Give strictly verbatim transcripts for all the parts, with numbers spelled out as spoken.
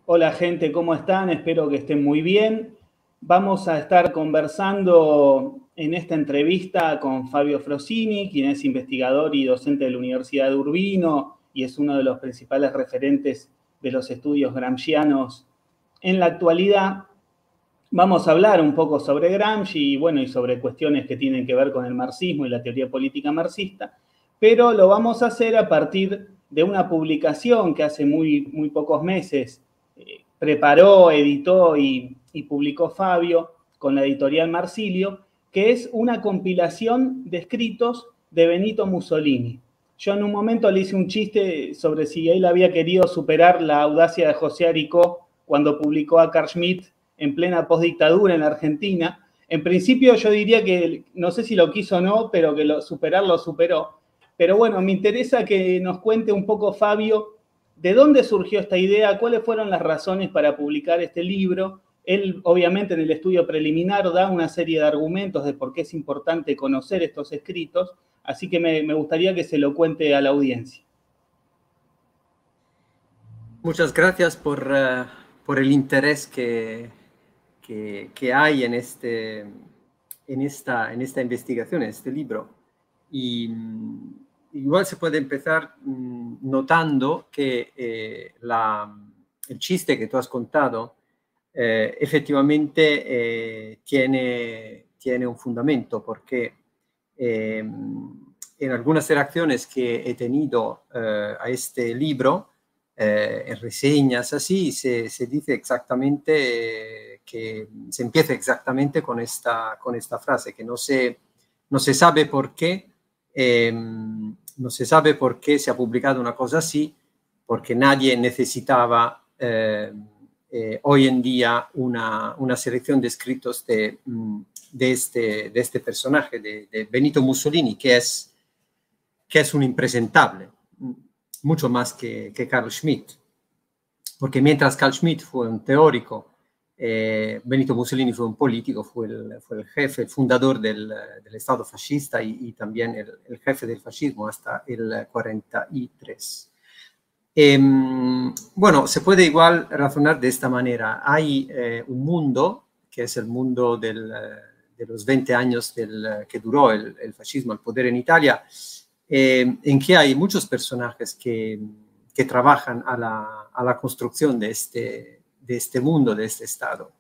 Hola gente, ¿cómo están? Espero que estén muy bien. Vamos a estar conversando en esta entrevista con Fabio Frosini, quien es investigador y docente de la Universidad de Urbino y es uno de los principales referentes de los estudios gramscianos en la actualidad. Vamos a hablar un poco sobre Gramsci y, bueno, y sobre cuestiones que tienen que ver con el marxismo y la teoría política marxista, pero lo vamos a hacer a partir de una publicación que hace muy, muy pocos meses eh, preparó, editó y, y publicó Fabio con la editorial Marsilio, que es una compilación de escritos de Benito Mussolini. Yo en un momento le hice un chiste sobre si él había querido superar la audacia de José Aricó cuando publicó a Carl Schmitt en plena postdictadura en la Argentina. En principio yo diría que, no sé si lo quiso o no, pero que lo, superar lo superó. Pero bueno, me interesa que nos cuente un poco, Fabio, de dónde surgió esta idea, cuáles fueron las razones para publicar este libro. Él, obviamente, en el estudio preliminar da una serie de argumentos de por qué es importante conocer estos escritos, así que me, me gustaría que se lo cuente a la audiencia. Muchas gracias por, uh, por el interés que, que, que hay en, este, en, esta, en esta investigación, en este libro. Y um, igual se puede empezar um, notando que eh, la, el chiste que tú has contado eh, efectivamente eh, tiene, tiene un fundamento, porque eh, en algunas reacciones que he tenido eh, a este libro, Eh, en reseñas así, se, se dice exactamente eh, que se empieza exactamente con esta, con esta frase, que no se, no se sabe por qué, eh, no se sabe por qué se ha publicado una cosa así, porque nadie necesitaba eh, eh, hoy en día una, una selección de escritos de, de, este, de este personaje, de, de Benito Mussolini, que es, que es un impresentable. Mucho más que, que Carl Schmitt, porque mientras Carl Schmitt fue un teórico, eh, Benito Mussolini fue un político, fue el, fue el jefe, el fundador del, del Estado fascista y, y también el, el jefe del fascismo hasta el cuarenta y tres. Eh, bueno, se puede igual razonar de esta manera. Hay eh, un mundo, que es el mundo del, de los veinte años del, que duró el, el fascismo al poder en Italia, Eh, en que hay muchos personajes que, que trabajan a la, a la construcción de este, de este mundo, de este Estado.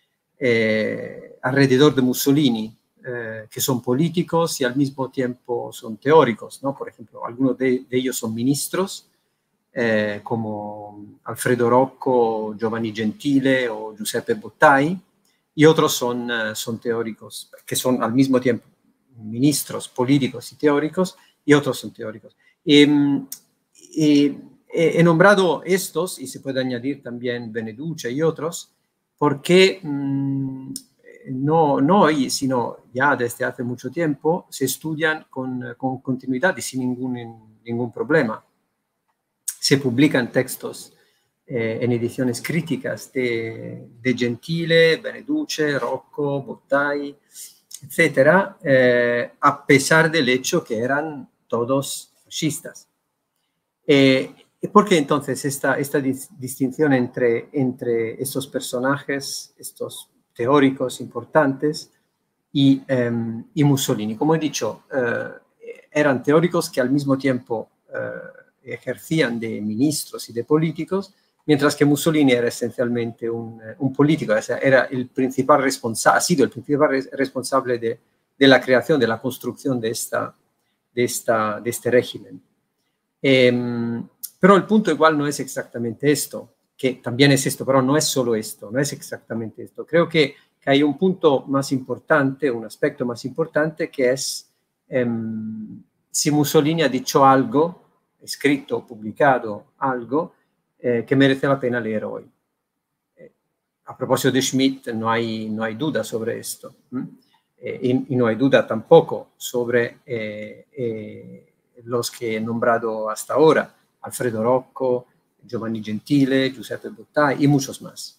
Eh, alrededor de Mussolini, eh, que son políticos y al mismo tiempo son teóricos, ¿no? Por ejemplo, algunos de, de ellos son ministros, eh, como Alfredo Rocco, Giovanni Gentile o Giuseppe Bottai, y otros son, uh, son teóricos, que son al mismo tiempo ministros, políticos y teóricos, y otros son teóricos. Eh, eh, he nombrado estos, y se puede añadir también Beneduce y otros, porque mmm, no, no hoy, sino ya desde hace mucho tiempo, se estudian con, con continuidad y sin ningún, ningún problema. Se publican textos eh, en ediciones críticas de, de Gentile, Beneduce, Rocco, Bottai, etcétera, eh, a pesar del hecho que eran todos fascistas. Eh, ¿Por qué entonces esta, esta dis distinción entre, entre estos personajes, estos teóricos importantes, y, eh, y Mussolini? Como he dicho, eh, eran teóricos que al mismo tiempo eh, ejercían de ministros y de políticos, mientras que Mussolini era esencialmente un, un político, o sea, era el principal responsable, ha sido el principal responsable de, de la creación, de la construcción de, esta, de, esta, de este régimen. Eh, pero el punto igual no es exactamente esto, que también es esto, pero no es solo esto, no es exactamente esto. Creo que, que hay un punto más importante, un aspecto más importante, que es eh, si Mussolini ha dicho algo, escrito, publicado algo, Eh, que merece la pena leer hoy. Eh, a propósito de Schmitt, no hay, no hay duda sobre esto. Eh, y, y no hay duda tampoco sobre eh, eh, los que he nombrado hasta ahora, Alfredo Rocco, Giovanni Gentile, Giuseppe Bottai y muchos más.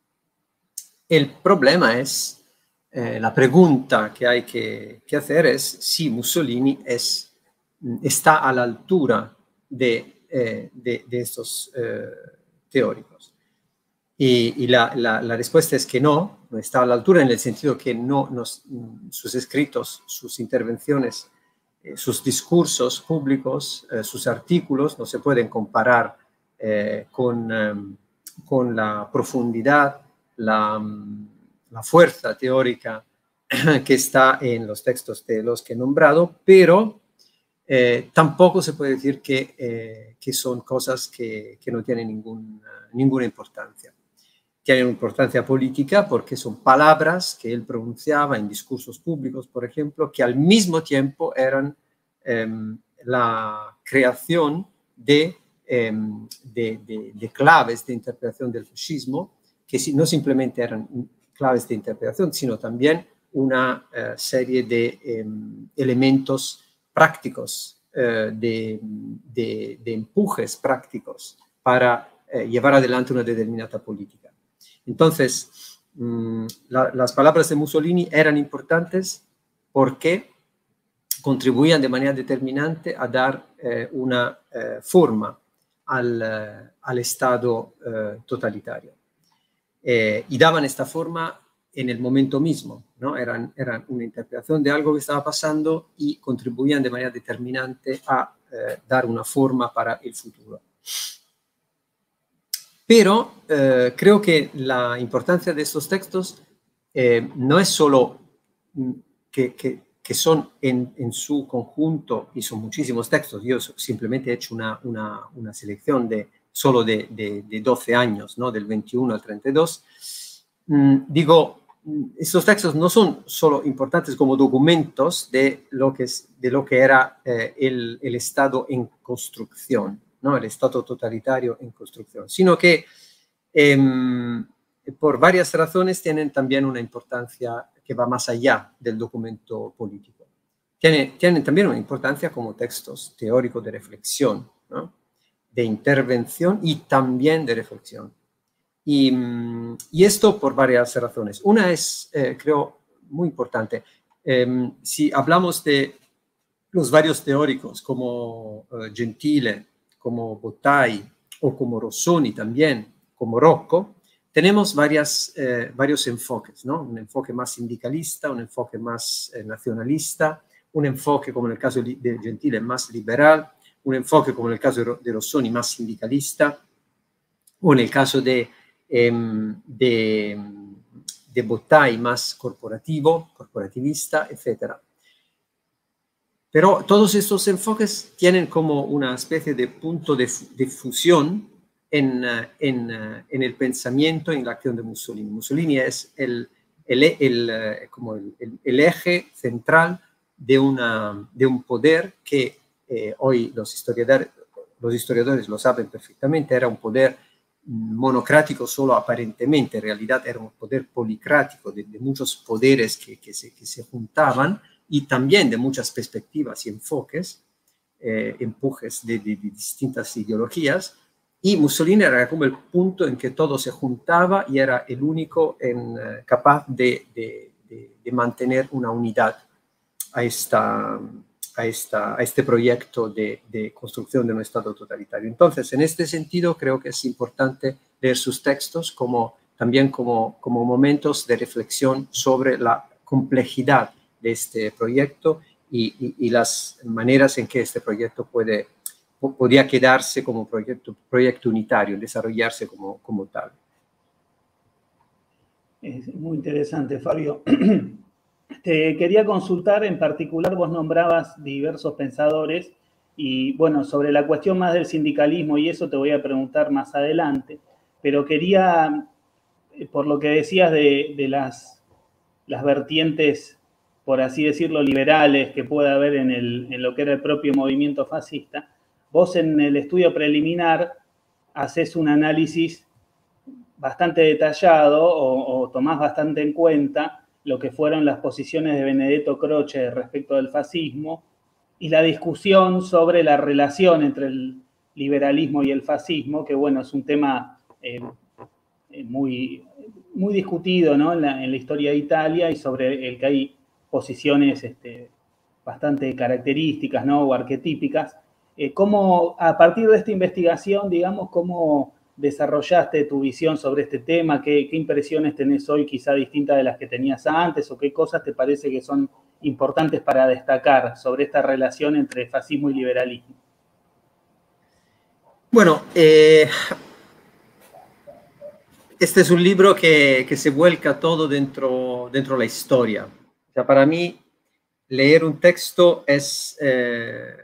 El problema es, eh, la pregunta que hay que, que hacer es si Mussolini es, está a la altura de Eh, de, de estos eh, teóricos. Y, y la, la, la respuesta es que no, no está a la altura en el sentido que no, nos, sus escritos, sus intervenciones, eh, sus discursos públicos, eh, sus artículos no se pueden comparar eh, con, eh, con la profundidad, la, la fuerza teórica que está en los textos de los que he nombrado, pero eh, tampoco se puede decir que, eh, que son cosas que, que no tienen ningún, ninguna importancia. Tienen importancia política porque son palabras que él pronunciaba en discursos públicos, por ejemplo, que al mismo tiempo eran eh, la creación de, eh, de, de, de claves de interpretación del fascismo, que no simplemente eran claves de interpretación, sino también una eh, serie de eh, elementos prácticos, eh, de, de, de empujes prácticos para eh, llevar adelante una determinada política. Entonces, mmm, la, las palabras de Mussolini eran importantes porque contribuían de manera determinante a dar eh, una eh, forma al, eh, al Estado eh, totalitario. Eh, y daban esta forma en el momento mismo, ¿no? Eran, eran una interpretación de algo que estaba pasando y contribuían de manera determinante a eh, dar una forma para el futuro. Pero eh, creo que la importancia de estos textos eh, no es solo que, que, que son en, en su conjunto, y son muchísimos textos, yo simplemente he hecho una, una, una selección de solo de, de, de doce años, ¿no? Del veintiuno al treinta y dos, mm, digo, estos textos no son solo importantes como documentos de lo que, es, de lo que era eh, el, el Estado en construcción, ¿no? El Estado totalitario en construcción, sino que eh, por varias razones tienen también una importancia que va más allá del documento político. Tienen, tienen también una importancia como textos teóricos de reflexión, ¿no? De intervención y también de reflexión. Y, y esto por varias razones. Una es, eh, creo, muy importante. Eh, si hablamos de los varios teóricos como uh, Gentile, como Bottai o como Rossoni también, como Rocco, tenemos varias, eh, varios enfoques, ¿no? Un enfoque más sindicalista, un enfoque más eh, nacionalista, un enfoque, como en el caso de Gentile, más liberal, un enfoque, como en el caso de Rossoni, más sindicalista, o en el caso de, eh, de, de Bottai, más corporativo, corporativista, etcétera. Pero todos estos enfoques tienen como una especie de punto de, de fusión en, en, en el pensamiento y en la acción de Mussolini. Mussolini es el, el, el, como el, el, el eje central de, una, de un poder que eh, hoy los historiadores, los historiadores lo saben perfectamente, era un poder monocrático solo aparentemente, en realidad era un poder policrático de, de muchos poderes que, que, se, que se juntaban, y también de muchas perspectivas y enfoques, eh, empujes de, de, de distintas ideologías, y Mussolini era como el punto en que todo se juntaba y era el único en, eh, capaz de, de, de, de mantener una unidad a, esta, a, esta, a este proyecto de, de construcción de un Estado totalitario. Entonces, en este sentido, creo que es importante leer sus textos como, también como, como momentos de reflexión sobre la complejidad de este proyecto y, y, y las maneras en que este proyecto puede, podría quedarse como proyecto, proyecto unitario, desarrollarse como, como tal. Es muy interesante, Fabio. Te quería consultar, en particular vos nombrabas diversos pensadores y bueno, sobre la cuestión más del sindicalismo y eso te voy a preguntar más adelante, pero quería, por lo que decías de, de las, las vertientes, por así decirlo, liberales que puede haber en, el, en lo que era el propio movimiento fascista, vos en el estudio preliminar haces un análisis bastante detallado o, o tomás bastante en cuenta lo que fueron las posiciones de Benedetto Croce respecto del fascismo y la discusión sobre la relación entre el liberalismo y el fascismo, que bueno, es un tema eh, muy, muy discutido, ¿no? en, la, en la historia de Italia y sobre el que hay posiciones este, bastante características, ¿no? O arquetípicas. Eh, ¿cómo, a partir de esta investigación, digamos, cómo desarrollaste tu visión sobre este tema? ¿Qué, qué impresiones tenés hoy quizá distintas de las que tenías antes? ¿O qué cosas te parece que son importantes para destacar sobre esta relación entre fascismo y liberalismo? Bueno, eh, este es un libro que, que se vuelca todo dentro, dentro la historia. O sea, para mí, leer un texto es, eh,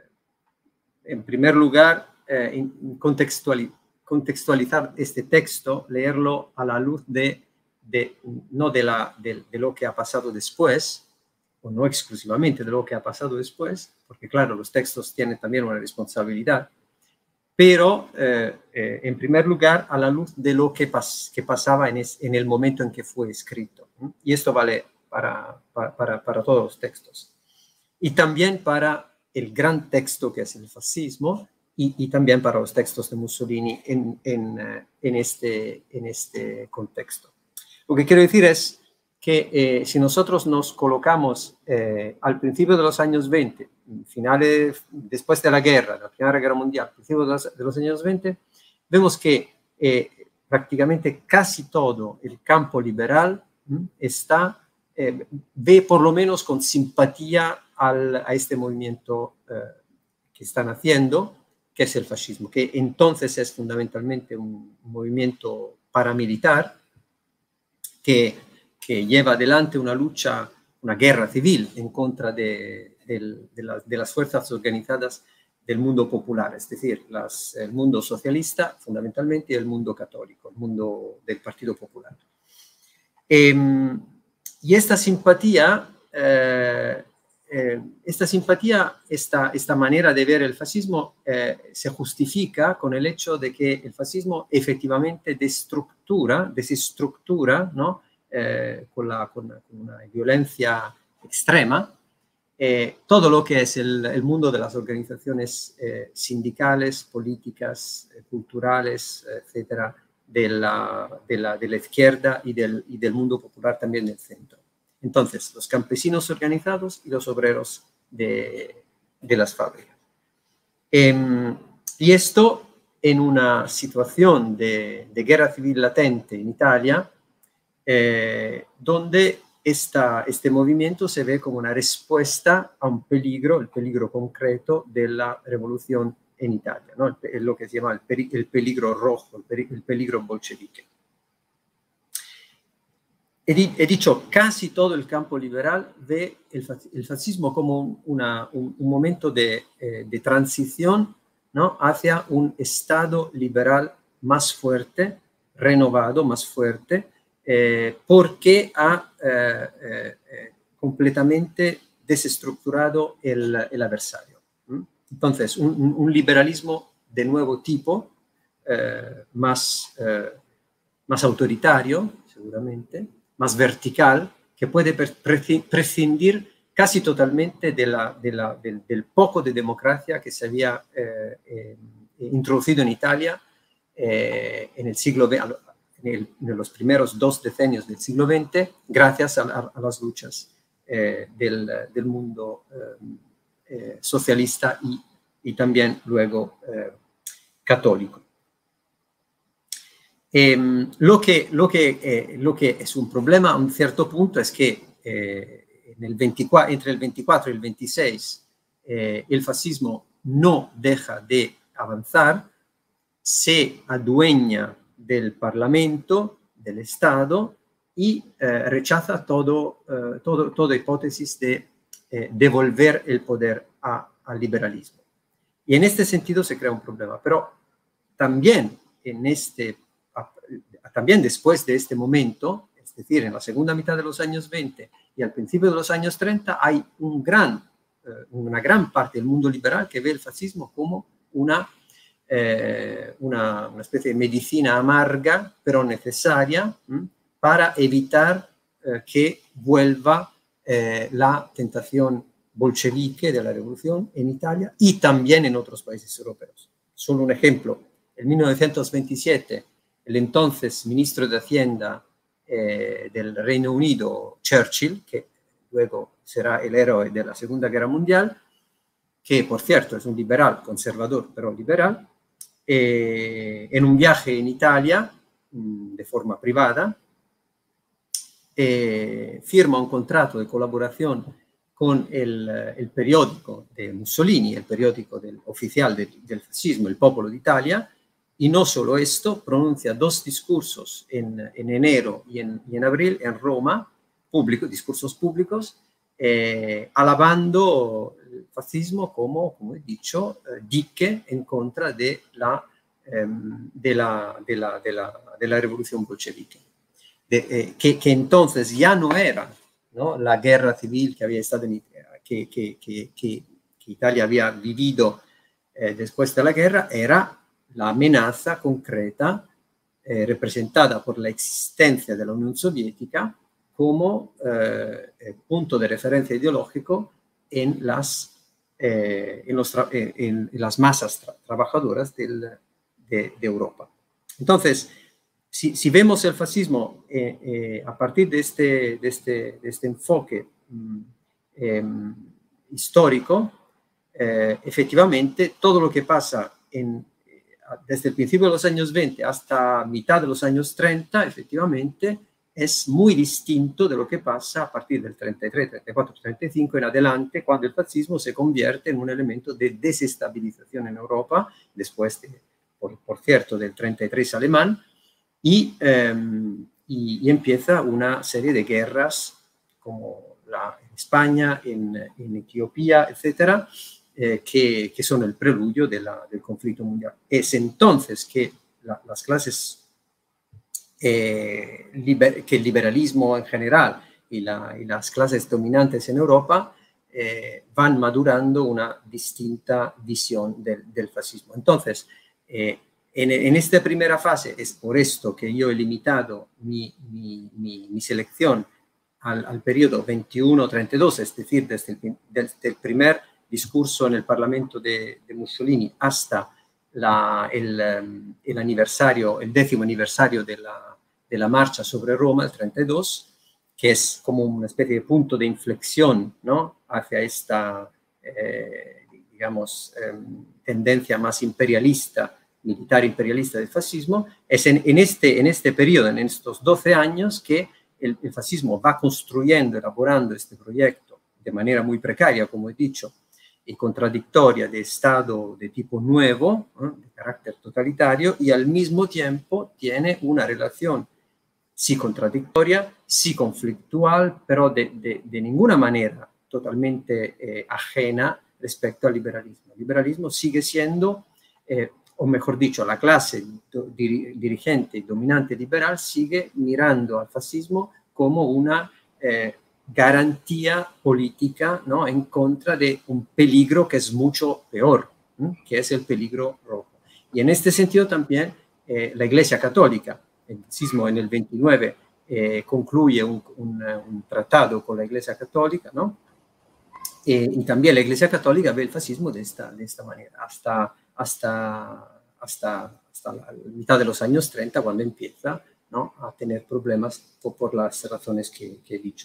en primer lugar, eh, contextuali- contextualizar este texto, leerlo a la luz de, de no de, la, de, de lo que ha pasado después, o no exclusivamente de lo que ha pasado después, porque claro, los textos tienen también una responsabilidad, pero eh, eh, en primer lugar a la luz de lo que, pas que pasaba en, es en el momento en que fue escrito. ¿Mm? Y esto vale para, para, para, para todos los textos. Y también para el gran texto que es el fascismo, y, y también para los textos de Mussolini en, en, en, este, en este contexto. Lo que quiero decir es que eh, si nosotros nos colocamos eh, al principio de los años veinte, finales, después de la guerra, de la Primera Guerra Mundial, principio de los, de los años veinte, vemos que eh, prácticamente casi todo el campo liberal ¿m? está, eh, ve por lo menos con simpatía al, a este movimiento eh, que están haciendo, que es el fascismo, que entonces es fundamentalmente un movimiento paramilitar, que, que lleva adelante una lucha, una guerra civil en contra de, de, de, la, de las fuerzas organizadas del mundo popular, es decir, las, el mundo socialista fundamentalmente y el mundo católico, el mundo del Partido Popular. Eh, y esta simpatía, eh, eh, esta simpatía, esta, esta manera de ver el fascismo eh, se justifica con el hecho de que el fascismo efectivamente destructura, desestructura, ¿no? eh, con, la, con, con una violencia extrema, eh, todo lo que es el, el mundo de las organizaciones eh, sindicales, políticas, eh, culturales, etcétera, de la, de, la, de la izquierda y del, y del mundo popular también del centro. Entonces, los campesinos organizados y los obreros de, de las fábricas. Eh, y esto en una situación de, de guerra civil latente en Italia, eh, donde esta, este movimiento se ve como una respuesta a un peligro, el peligro concreto de la revolución en Italia, ¿no? Es lo que se llama el, peri el peligro rojo, el, peri el peligro bolchevique. He, di he, dicho, casi todo el campo liberal ve el, el fascismo como una, un, un momento de, eh, de transición, ¿no? hacia un Estado liberal más fuerte, renovado, más fuerte, eh, porque ha eh, eh, completamente desestructurado el, el adversario. ¿Mm? Entonces, un, un liberalismo de nuevo tipo, eh, más, eh, más autoritario, seguramente, más vertical, que puede prescindir casi totalmente de la, de la, del, del poco de democracia que se había eh, eh, introducido en Italia eh, en el siglo veinte, en, el, en los primeros dos decenios del siglo veinte, gracias a, a, a las luchas eh, del, del mundo eh, eh, socialista y, y también luego eh, católico. Eh, lo, que, lo, que, eh, lo que es un problema a un cierto punto es que eh, en el veinticuatro, entre el veinticuatro y el veintiséis eh, el fascismo no deja de avanzar, se adueña del Parlamento, del Estado y eh, rechaza todo, eh, todo, toda hipótesis de eh, devolver el poder a, al liberalismo. Y en este sentido se crea un problema, pero también en este también después de este momento, es decir, en la segunda mitad de los años veinte y al principio de los años treinta, hay un gran, eh, una gran parte del mundo liberal que ve el fascismo como una, eh, una, una especie de medicina amarga, pero necesaria, ¿m? para evitar eh, que vuelva eh, la tentación bolchevique de la revolución en Italia y también en otros países europeos. Solo un ejemplo, en mil novecientos veintisiete, el entonces ministro de Hacienda eh, del Reino Unido, Churchill, que luego será el héroe de la Segunda Guerra Mundial, que por cierto es un liberal, conservador, pero liberal, eh, en un viaje en Italia, mh, de forma privada, eh, firma un contrato de colaboración con el, el periódico de Mussolini, el periódico del, oficial de, del fascismo, El Popolo d'Italia, y no solo esto, pronuncia dos discursos en, en enero y en, y en abril en Roma, público, discursos públicos, eh, alabando el fascismo como, como he dicho, eh, dique en contra de la, eh, de la, de la, de la, de la revolución bolchevique. De, eh, que, que entonces ya no era, ¿no?, la guerra civil que había estado en, que, que, que, que, que Italia había vivido eh, después de la guerra, era la amenaza concreta eh, representada por la existencia de la Unión Soviética como eh, punto de referencia ideológico en las, eh, en los tra en, en las masas tra trabajadoras del, de, de Europa. Entonces, Si, si vemos el fascismo eh, eh, a partir de este, de este, de este enfoque mmm, eh, histórico, eh, efectivamente todo lo que pasa en, desde el principio de los años veinte hasta mitad de los años treinta, efectivamente es muy distinto de lo que pasa a partir del treinta y tres, treinta y cuatro, treinta y cinco en adelante, cuando el fascismo se convierte en un elemento de desestabilización en Europa, después, de, por, por cierto, del treinta y tres alemán. Y, eh, y, y empieza una serie de guerras como la en España, en, en Etiopía, etcétera, eh, que, que son el preludio de la, del conflicto mundial. Es entonces que la, las clases, eh, liber, que el liberalismo en general y, la, y las clases dominantes en Europa eh, van madurando una distinta visión del, del fascismo. Entonces, eh, En, en esta primera fase es por esto que yo he limitado mi, mi, mi, mi selección al, al periodo veintiuno treinta y dos, es decir, desde el, desde el primer discurso en el Parlamento de, de Mussolini hasta la, el, el aniversario, el décimo aniversario de la, de la marcha sobre Roma, el treinta y dos, que es como una especie de punto de inflexión, ¿no?, hacia esta, eh, digamos, eh, tendencia más imperialista, militar imperialista del fascismo. Es en, en, este, en este periodo, en estos doce años, que el, el fascismo va construyendo, elaborando este proyecto de manera muy precaria, como he dicho, y contradictoria, de Estado de tipo nuevo, ¿eh?, de carácter totalitario, y al mismo tiempo tiene una relación sí contradictoria, sí conflictual, pero de, de, de ninguna manera totalmente eh, ajena respecto al liberalismo. El liberalismo sigue siendo eh, o mejor dicho, la clase dirigente y dominante liberal sigue mirando al fascismo como una eh, garantía política, ¿no?, en contra de un peligro que es mucho peor, ¿eh?, que es el peligro rojo. Y en este sentido también eh, la Iglesia Católica, el fascismo en el veintinueve eh, concluye un, un, un tratado con la Iglesia Católica, ¿no?, eh, y también la Iglesia Católica ve el fascismo de esta, de esta manera, hasta Hasta, hasta, hasta la mitad de los años treinta, cuando empieza, ¿no?, a tener problemas por, por las razones que, que he dicho.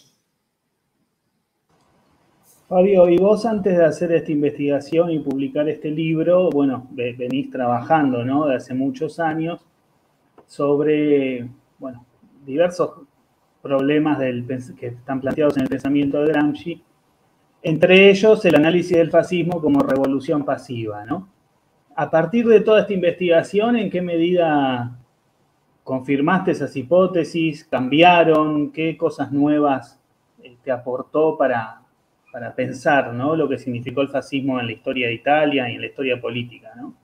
Fabio, y vos antes de hacer esta investigación y publicar este libro, bueno, venís trabajando, ¿no?, de hace muchos años sobre, bueno, diversos problemas del, que están planteados en el pensamiento de Gramsci, entre ellos el análisis del fascismo como revolución pasiva, ¿no? A partir de toda esta investigación, ¿en qué medida confirmaste esas hipótesis? ¿Cambiaron? ¿Qué cosas nuevas te aportó para, para pensar, ¿no?, lo que significó el fascismo en la historia de Italia y en la historia política, ¿no?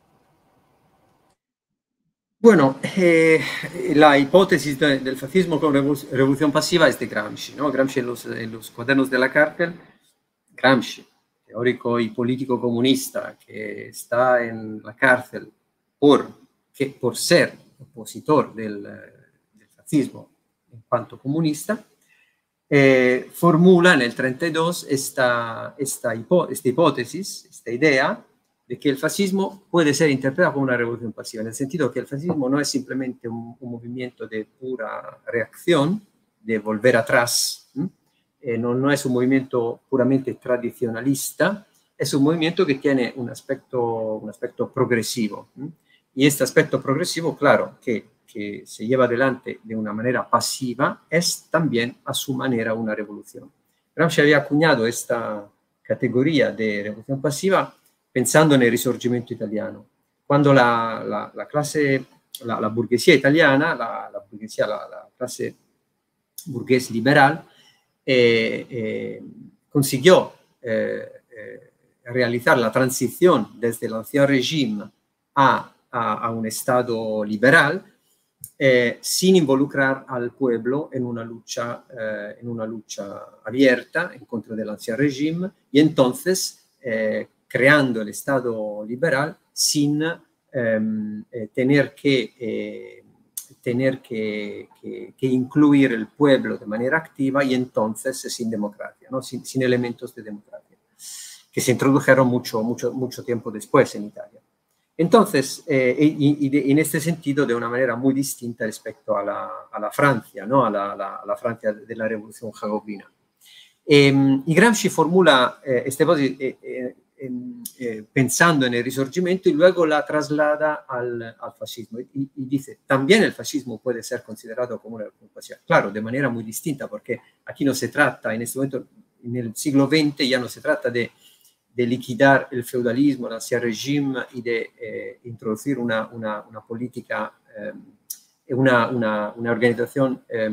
Bueno, eh, la hipótesis de, del fascismo como revolución pasiva es de Gramsci, ¿no? Gramsci en los, en los cuadernos de la cárcel, Gramsci, teórico y político comunista, que está en la cárcel por, que, por ser opositor del, del fascismo en cuanto comunista, eh, formula en el treinta y dos esta, esta, hipo, esta hipótesis, esta idea de que el fascismo puede ser interpretado como una revolución pasiva, en el sentido que el fascismo no es simplemente un, un movimiento de pura reacción, de volver atrás, ¿sí? Eh, no, no es un movimiento puramente tradicionalista, es un movimiento que tiene un aspecto, un aspecto progresivo, ¿sí? Y este aspecto progresivo, claro, que, que se lleva adelante de una manera pasiva, es también a su manera una revolución. Gramsci había acuñado esta categoría de revolución pasiva pensando en el Risorgimento italiano, cuando la, la, la clase, la, la burguesía italiana, la, la burguesía, la, la clase burguesa liberal, eh, eh, consiguió eh, eh, realizar la transición desde el ancien régimen a, a, a un Estado liberal, eh, sin involucrar al pueblo en una lucha, eh, en una lucha abierta en contra del ancien régimen, y entonces eh, creando el Estado liberal sin eh, eh, tener que eh, tener que, que, que incluir el pueblo de manera activa y entonces sin democracia, ¿no? sin, sin elementos de democracia, que se introdujeron mucho, mucho, mucho tiempo después en Italia. Entonces, eh, y, y de, en este sentido, de una manera muy distinta respecto a la, a la Francia, ¿no? a, la, la, a la Francia de la Revolución Jacobina. Eh, y Gramsci formula eh, esta hipótesis eh, eh, eh, pensando en el Risorgimento y luego la traslada al, al fascismo. Y, y dice, también el fascismo puede ser considerado como una revolución pasiva. Claro, de manera muy distinta, porque aquí no se trata, en este momento, en el siglo veinte, ya no se trata de, de liquidar el feudalismo, el ancien régimen y de eh, introducir una, una, una política, eh, una, una, una organización eh,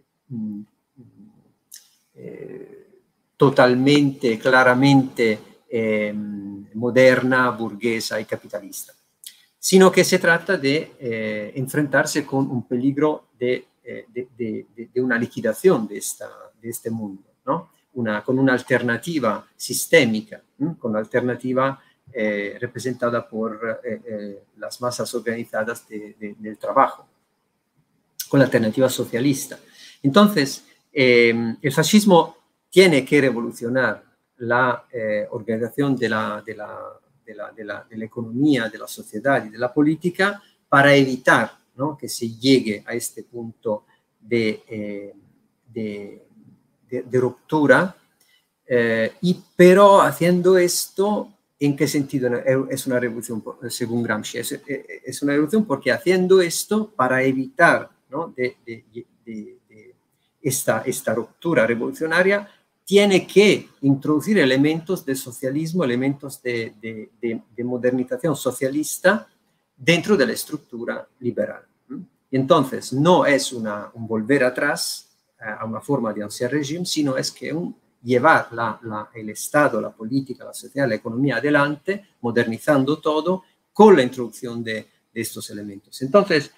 eh, totalmente, claramente eh, moderna, burguesa y capitalista, sino que se trata de eh, enfrentarse con un peligro de, eh, de, de, de una liquidación de, esta, de este mundo, ¿no? Una, con una alternativa sistémica, ¿no? Con una alternativa eh, representada por eh, eh, las masas organizadas de, de, del trabajo, con la alternativa socialista. Entonces, eh, el fascismo tiene que revolucionar la eh, organización de la, de, la, de, la, de, la, de la economía, de la sociedad y de la política para evitar, ¿no? que se llegue a este punto de, eh, de, de, de ruptura, eh, y, pero haciendo esto, ¿en qué sentido es una revolución según Gramsci? Es, es una revolución porque haciendo esto para evitar, ¿no? de, de, de, de esta, esta ruptura revolucionaria, tiene que introducir elementos de socialismo, elementos de, de, de, de modernización socialista dentro de la estructura liberal. Y entonces no es una, un volver atrás eh, a una forma de ancien régimen, sino es que un, llevar la, la, el Estado, la política, la sociedad, la economía adelante, modernizando todo con la introducción de, de estos elementos. Entonces,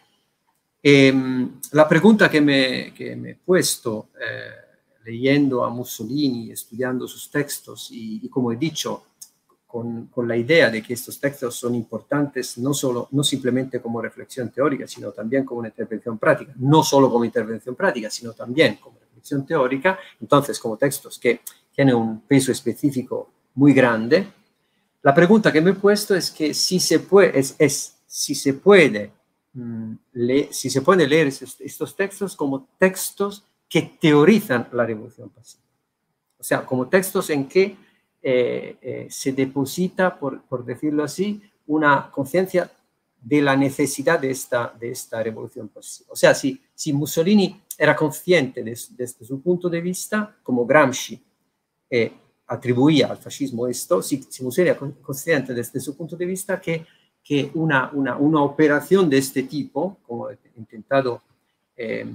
eh, la pregunta que me, que me he puesto eh, leyendo a Mussolini, estudiando sus textos y, y como he dicho, con, con la idea de que estos textos son importantes no, solo, no simplemente como reflexión teórica, sino también como una intervención práctica, no solo como intervención práctica, sino también como reflexión teórica, entonces como textos que tienen un peso específico muy grande. La pregunta que me he puesto es que si se puede, es, es, si se puede, mmm, le, si se puede leer estos, estos textos como textos que teorizan la revolución pasiva. O sea, como textos en que eh, eh, se deposita, por, por decirlo así, una conciencia de la necesidad de esta, de esta revolución pasiva. O sea, si, si Mussolini era consciente desde de su punto de vista, como Gramsci eh, atribuía al fascismo esto, si, si Mussolini era consciente desde su punto de vista que, que una, una, una operación de este tipo, como he intentado eh,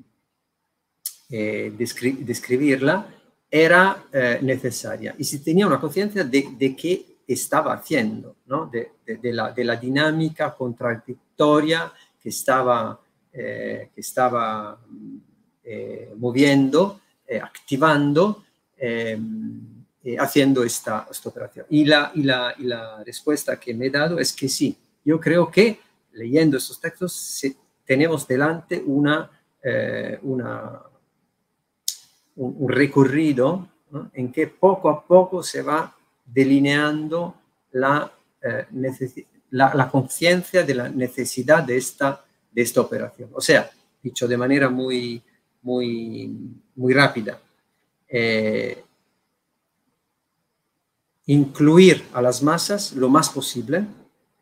Eh, descri describirla, era eh, necesaria. Y si tenía una conciencia de, de qué estaba haciendo, ¿no? de, de, de, la, de la dinámica contradictoria que estaba, eh, que estaba eh, moviendo, eh, activando, eh, eh, haciendo esta, esta operación. Y la, y, la, y la respuesta que me he dado es que sí. Yo creo que leyendo estos textos se, tenemos delante una, eh, una Un, un recorrido, ¿no? En que poco a poco se va delineando la, eh, la, la conciencia de la necesidad de esta, de esta operación. O sea, dicho de manera muy, muy, muy rápida, eh, incluir a las masas lo más posible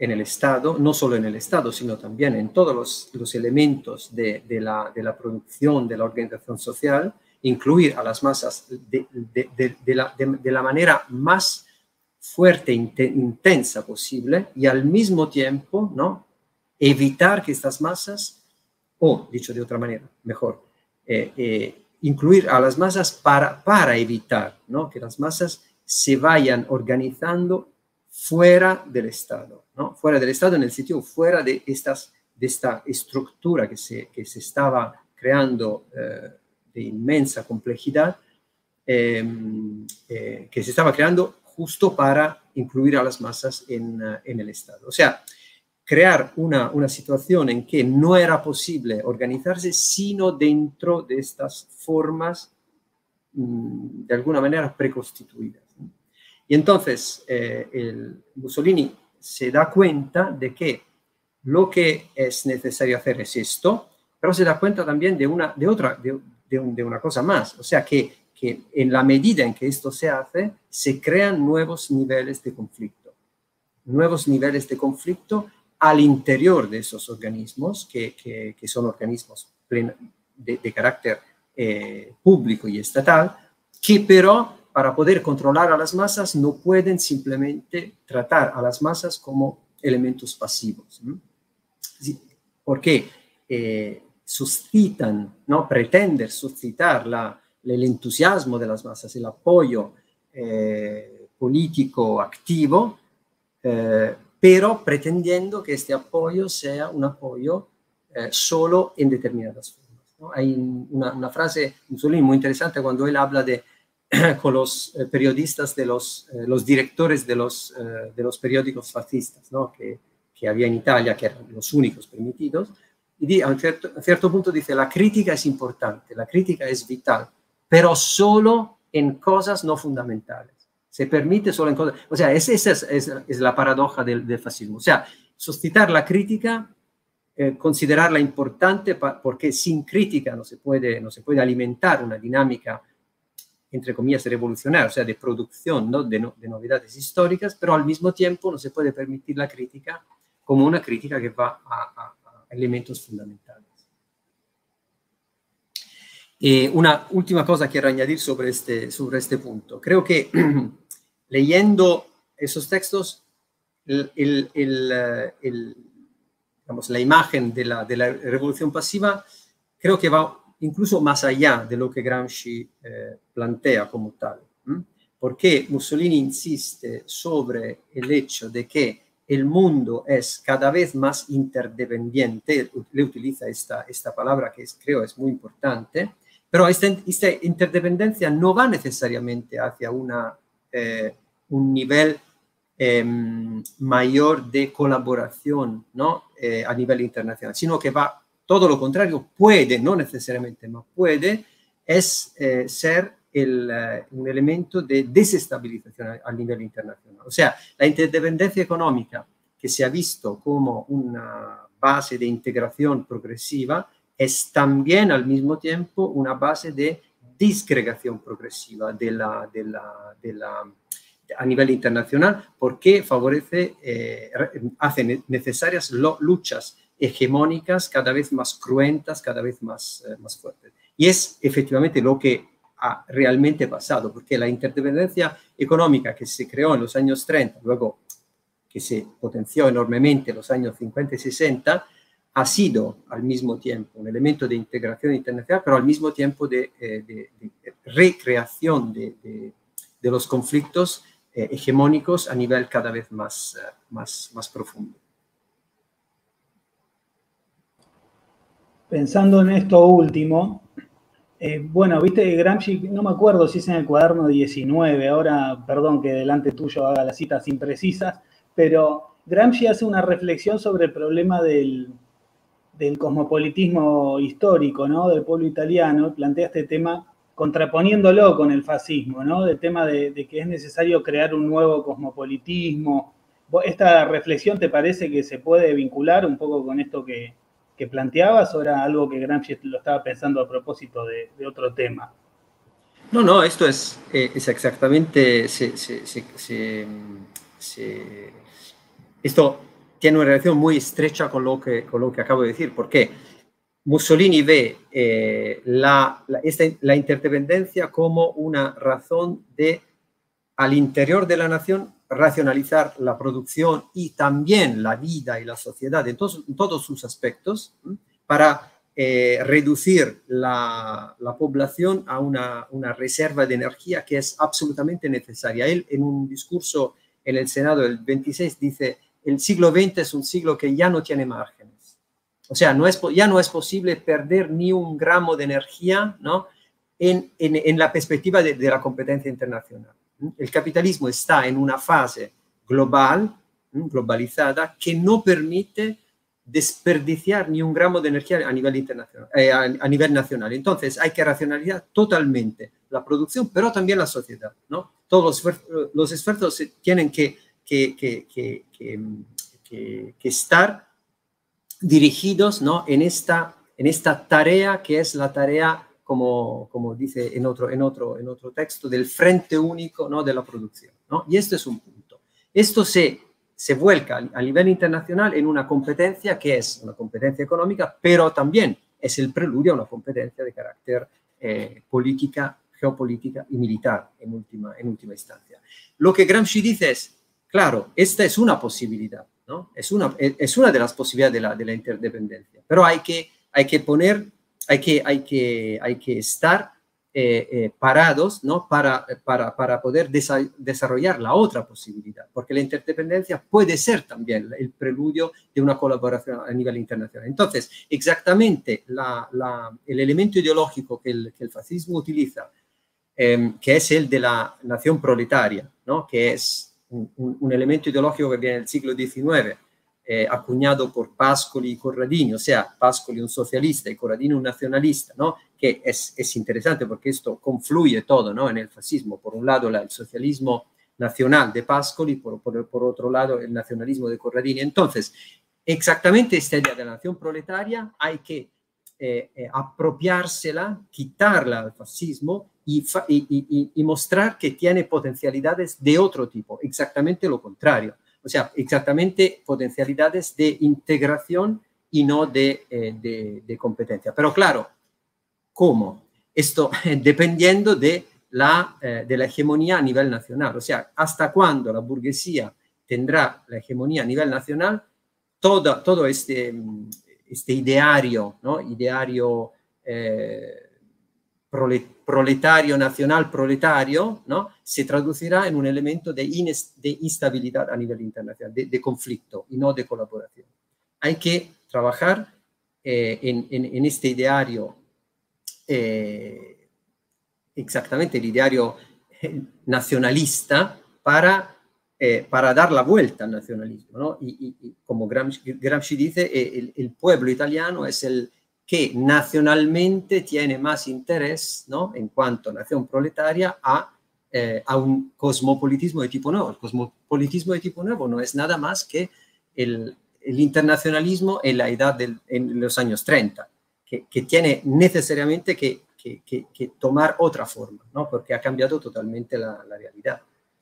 en el Estado, no solo en el Estado, sino también en todos los, los elementos de, de, la, de la producción, de la organización social, incluir a las masas de, de, de, de, la, de, de la manera más fuerte e intensa posible, y al mismo tiempo, ¿no?, evitar que estas masas, o dicho de otra manera, mejor, eh, eh, incluir a las masas para, para evitar, ¿no?, que las masas se vayan organizando fuera del Estado, ¿no? Fuera del Estado en el sentido fuera de, estas, de esta estructura que se, que se estaba creando eh, de inmensa complejidad, eh, eh, que se estaba creando justo para incluir a las masas en, uh, en el Estado. O sea, crear una, una situación en que no era posible organizarse sino dentro de estas formas mmm, de alguna manera preconstituidas. Y entonces eh, el Mussolini se da cuenta de que lo que es necesario hacer es esto, pero se da cuenta también de una, de otra, de, de, un, de una cosa más, o sea que, que en la medida en que esto se hace, se crean nuevos niveles de conflicto, nuevos niveles de conflicto al interior de esos organismos, que, que, que son organismos plena, de, de carácter eh, público y estatal, que pero para poder controlar a las masas no pueden simplemente tratar a las masas como elementos pasivos, ¿no? Porque eh, suscitan, ¿no?, pretender suscitar la, el entusiasmo de las masas, el apoyo eh, político activo, eh, pero pretendiendo que este apoyo sea un apoyo eh, solo en determinadas formas, ¿no? Hay una, una frase de Mussolini muy interesante cuando él habla de con los eh, periodistas, de los, eh, los directores de los, eh, de los periódicos fascistas, ¿no?, que, que había en Italia, que eran los únicos permitidos, y di, a, un cierto, a un cierto punto dice, la crítica es importante, la crítica es vital, pero solo en cosas no fundamentales. Se permite solo en cosas... O sea, es, esa es, es, es la paradoja del, del fascismo. O sea, suscitar la crítica, eh, considerarla importante, pa, porque sin crítica no se puede, no se puede alimentar una dinámica entre comillas, revolucionaria, o sea, de producción, ¿no?, de, no, de novedades históricas, pero al mismo tiempo no se puede permitir la crítica como una crítica que va a, a, a elementos fundamentales. Eh, una última cosa quiero añadir sobre este, sobre este punto. Creo que leyendo esos textos, el, el, el, el, digamos, la imagen de la, de la revolución pasiva creo que va incluso más allá de lo que Gramsci eh, plantea como tal, ¿m? Porque Mussolini insiste sobre el hecho de que el mundo es cada vez más interdependiente, le utiliza esta, esta palabra que es, creo es muy importante, pero esta, esta interdependencia no va necesariamente hacia una, eh, un nivel eh, mayor de colaboración, ¿no?, eh, a nivel internacional, sino que va todo lo contrario, puede, no necesariamente, pero puede, es eh, ser el, uh, un elemento de desestabilización a, a nivel internacional. O sea, la interdependencia económica que se ha visto como una base de integración progresiva es también al mismo tiempo una base de disgregación progresiva de la, de la, de la, a nivel internacional, porque favorece, eh, hace necesarias lo, luchas hegemónicas cada vez más cruentas, cada vez más, eh, más fuertes. Y es efectivamente lo que ha realmente pasado, porque la interdependencia económica que se creó en los años treinta, luego que se potenció enormemente en los años cincuenta y sesenta, ha sido al mismo tiempo un elemento de integración internacional, pero al mismo tiempo de, eh, de, de recreación de, de, de los conflictos eh, hegemónicos a nivel cada vez más, uh, más, más profundo. Pensando en esto último, eh, bueno, viste, Gramsci, no me acuerdo si es en el cuaderno diecinueve, ahora, perdón que delante tuyo haga las citas imprecisas, pero Gramsci hace una reflexión sobre el problema del, del cosmopolitismo histórico, ¿no?, del pueblo italiano, plantea este tema contraponiéndolo con el fascismo, ¿no?, del tema de, de que es necesario crear un nuevo cosmopolitismo. ¿Esta reflexión te parece que se puede vincular un poco con esto que... que planteabas, o era algo que Gramsci lo estaba pensando a propósito de, de otro tema? No, no, esto es, eh, es exactamente, se, se, se, se, se, esto tiene una relación muy estrecha con lo que, con lo que acabo de decir, porque Mussolini ve eh, la, la, esta, la interdependencia como una razón de, al interior de la nación, racionalizar la producción y también la vida y la sociedad en todos, en todos sus aspectos, ¿sí? Para eh, reducir la, la población a una, una reserva de energía que es absolutamente necesaria. Él, en un discurso en el Senado del veintiséis, dice: el siglo veinte es un siglo que ya no tiene márgenes. O sea, no es, ya no es posible perder ni un gramo de energía, ¿no? en, en, en la perspectiva de, de la competencia internacional. El capitalismo está en una fase global, globalizada, que no permite desperdiciar ni un gramo de energía a nivel internacional, eh, a, a nivel nacional. Entonces hay que racionalizar totalmente la producción, pero también la sociedad, ¿no? Todos los, los esfuerzos tienen que, que, que, que, que, que, que estar dirigidos, ¿no? en, esta, en esta tarea que es la tarea, como, como dice en otro, en, otro, en otro texto, del frente único, ¿no? de la producción, ¿no? Y este es un punto. Esto se, se vuelca a nivel internacional en una competencia que es una competencia económica, pero también es el preludio a una competencia de carácter eh, política, geopolítica y militar en última, en última instancia. Lo que Gramsci dice es, claro, esta es una posibilidad, ¿no? Es una, es una de las posibilidades de la, de la interdependencia, pero hay que, hay que poner, hay que, hay que, hay que estar eh, eh, parados, ¿no? para, para, para poder desa desarrollar la otra posibilidad, porque la interdependencia puede ser también el preludio de una colaboración a nivel internacional. Entonces, exactamente la, la, el elemento ideológico que el, que el fascismo utiliza, eh, que es el de la nación proletaria, ¿no? que es un, un, un elemento ideológico que viene del siglo diecinueve, eh, acuñado por Pascoli y Corradini, o sea, Pascoli un socialista y Corradini un nacionalista, ¿no? que es, es interesante porque esto confluye todo, ¿no? en el fascismo. Por un lado, la, el socialismo nacional de Pascoli, por, por, por otro lado, el nacionalismo de Corradini. Entonces, exactamente esta idea de la nación proletaria hay que eh, eh, apropiársela, quitarla al fascismo y, fa y, y, y mostrar que tiene potencialidades de otro tipo, exactamente lo contrario. O sea, exactamente potencialidades de integración y no de, eh, de, de competencia. Pero claro, ¿cómo? Esto dependiendo de la, eh, de la hegemonía a nivel nacional. O sea, hasta cuándo la burguesía tendrá la hegemonía a nivel nacional, todo, todo este, este ideario, ¿no? ideario eh, proletario, nacional proletario, ¿no? se traducirá en un elemento de, de instabilidad a nivel internacional, de, de conflicto y no de colaboración. Hay que trabajar eh, en, en, en este ideario, eh, exactamente el ideario nacionalista, para, eh, para dar la vuelta al nacionalismo, ¿no? y, y, y como Gramsci, Gramsci dice, el, el pueblo italiano es el que nacionalmente tiene más interés, ¿no? en cuanto a nación proletaria, a, eh, a un cosmopolitismo de tipo nuevo. El cosmopolitismo de tipo nuevo no es nada más que el, el internacionalismo en la edad del, en los años treinta, que, que tiene necesariamente que, que, que, que tomar otra forma, ¿no? porque ha cambiado totalmente la, la realidad.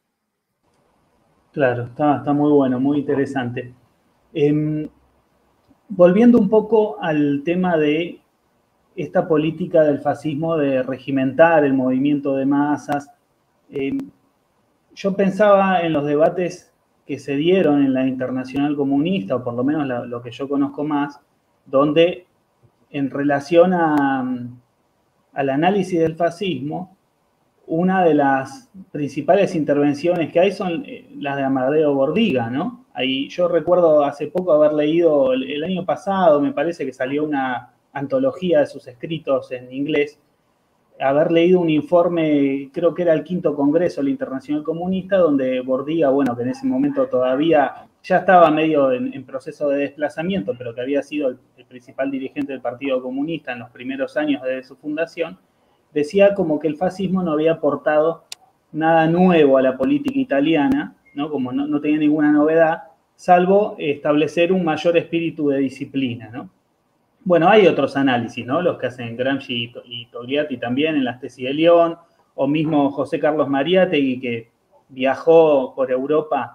Claro, está, está muy bueno, muy interesante. Eh, Volviendo un poco al tema de esta política del fascismo de regimentar el movimiento de masas, eh, yo pensaba en los debates que se dieron en la Internacional Comunista, o por lo menos la, lo que yo conozco más, donde en relación a, al análisis del fascismo, una de las principales intervenciones que hay son las de Amadeo Bordiga, ¿no? Ahí yo recuerdo hace poco haber leído, el, el año pasado me parece que salió una antología de sus escritos en inglés, haber leído un informe, creo que era el quinto congreso de la Internacional Comunista, donde Bordiga, bueno, que en ese momento todavía ya estaba medio en, en proceso de desplazamiento, pero que había sido el, el principal dirigente del Partido Comunista en los primeros años de su fundación, decía como que el fascismo no había aportado nada nuevo a la política italiana, ¿no? Como no, no tenía ninguna novedad, salvo establecer un mayor espíritu de disciplina, ¿no? Bueno, hay otros análisis, ¿no? Los que hacen Gramsci y Togliatti también en las tesis de León, o mismo José Carlos Mariátegui, que viajó por Europa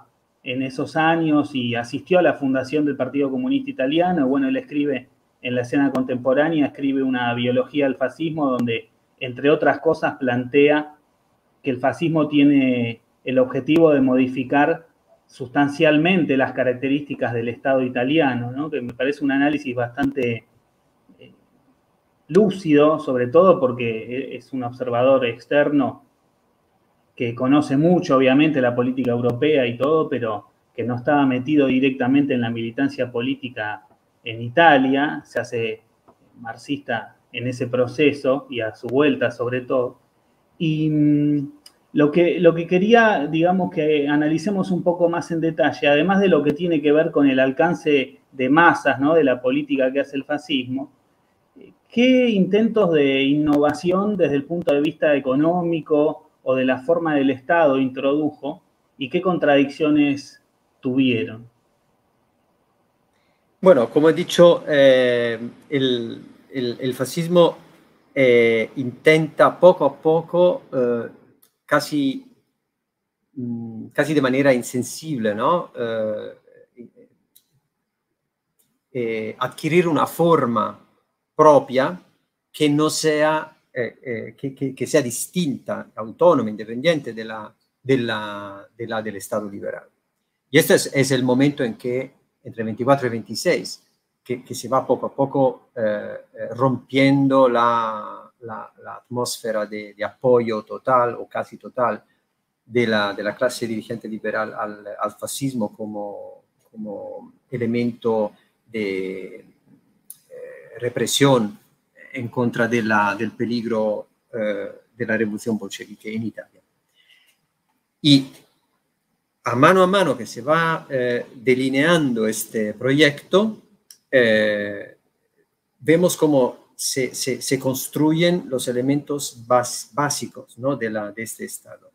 en esos años y asistió a la fundación del Partido Comunista Italiano. Bueno, él escribe en la escena contemporánea, escribe una biología del fascismo donde, entre otras cosas, plantea que el fascismo tiene el objetivo de modificar sustancialmente las características del Estado italiano, ¿no? Que me parece un análisis bastante eh, lúcido, sobre todo porque es un observador externo que conoce mucho, obviamente, la política europea y todo, pero que no estaba metido directamente en la militancia política en Italia, se hace marxista en ese proceso y a su vuelta sobre todo. Y mmm, lo, que, lo que quería, digamos, que analicemos un poco más en detalle, además de lo que tiene que ver con el alcance de masas, ¿no?, de la política que hace el fascismo, ¿qué intentos de innovación desde el punto de vista económico o de la forma del Estado introdujo y qué contradicciones tuvieron? Bueno, como he dicho, eh, el, el, el fascismo eh, intenta poco a poco, eh, casi, mh, casi de manera insensible, ¿no? Eh, eh, adquirir una forma propia que no sea, eh, eh, que, que, que sea distinta, autónoma, independiente de la, de la, de la, del Estado liberal. Y este es, es el momento en que, entre veinticuatro y veintiséis, que, que se va poco a poco eh, eh, rompiendo la, la, la atmósfera de, de apoyo total o casi total de la, de la clase dirigente liberal al, al fascismo como, como elemento de eh, represión en contra de la, del peligro eh, de la revolución bolchevique en Italia. Y a mano a mano que se va eh, delineando este proyecto, eh, vemos cómo se, se, se construyen los elementos bas, básicos, ¿no?, de, la, de este Estado.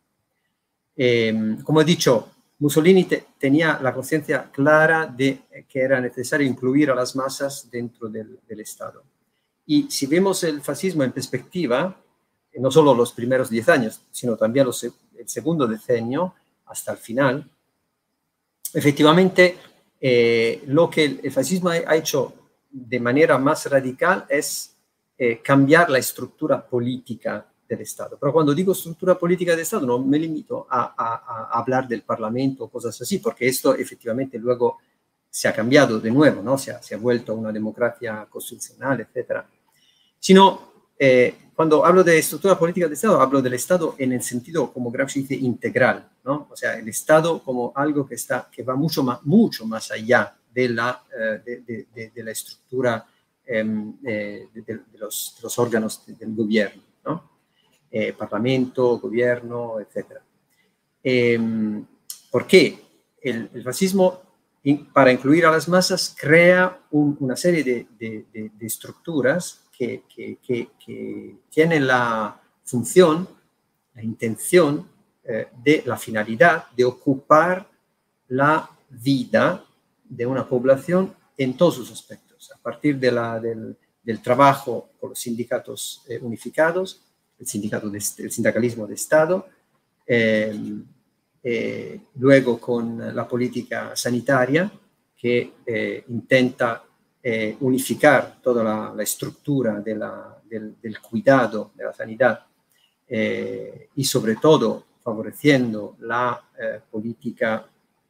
Eh, como he dicho, Mussolini te, tenía la conciencia clara de que era necesario incluir a las masas dentro del, del Estado. Y si vemos el fascismo en perspectiva, no solo los primeros diez años, sino también los, el segundo decenio, hasta el final, efectivamente, eh, lo que el, el fascismo ha, ha hecho de manera más radical es eh, cambiar la estructura política del Estado. Pero cuando digo estructura política del Estado, no me limito a, a, a hablar del Parlamento o cosas así, porque esto efectivamente luego se ha cambiado de nuevo, ¿no? Se ha, se ha vuelto a una democracia constitucional, etcétera. Sino, eh, cuando hablo de estructura política del Estado, hablo del Estado en el sentido, como Gramsci dice, integral, ¿no? O sea, el Estado como algo que, está, que va mucho más, mucho más allá de la, eh, de, de, de, de la estructura eh, de, de, los, de los órganos del gobierno, ¿no? Eh, Parlamento, gobierno, etcétera. Eh, ¿Por qué? El, el fascismo, in, para incluir a las masas, crea un, una serie de, de, de, de estructuras que, que, que, que tienen la función, la intención, eh, de la finalidad de ocupar la vida de una población en todos sus aspectos, a partir de la, del, del trabajo con los sindicatos eh, unificados, el, sindicato de, el sindicalismo de Estado, eh, eh, luego con la política sanitaria que eh, intenta eh, unificar toda la, la estructura de la, del, del cuidado de la sanidad eh, y sobre todo favoreciendo la, eh, política,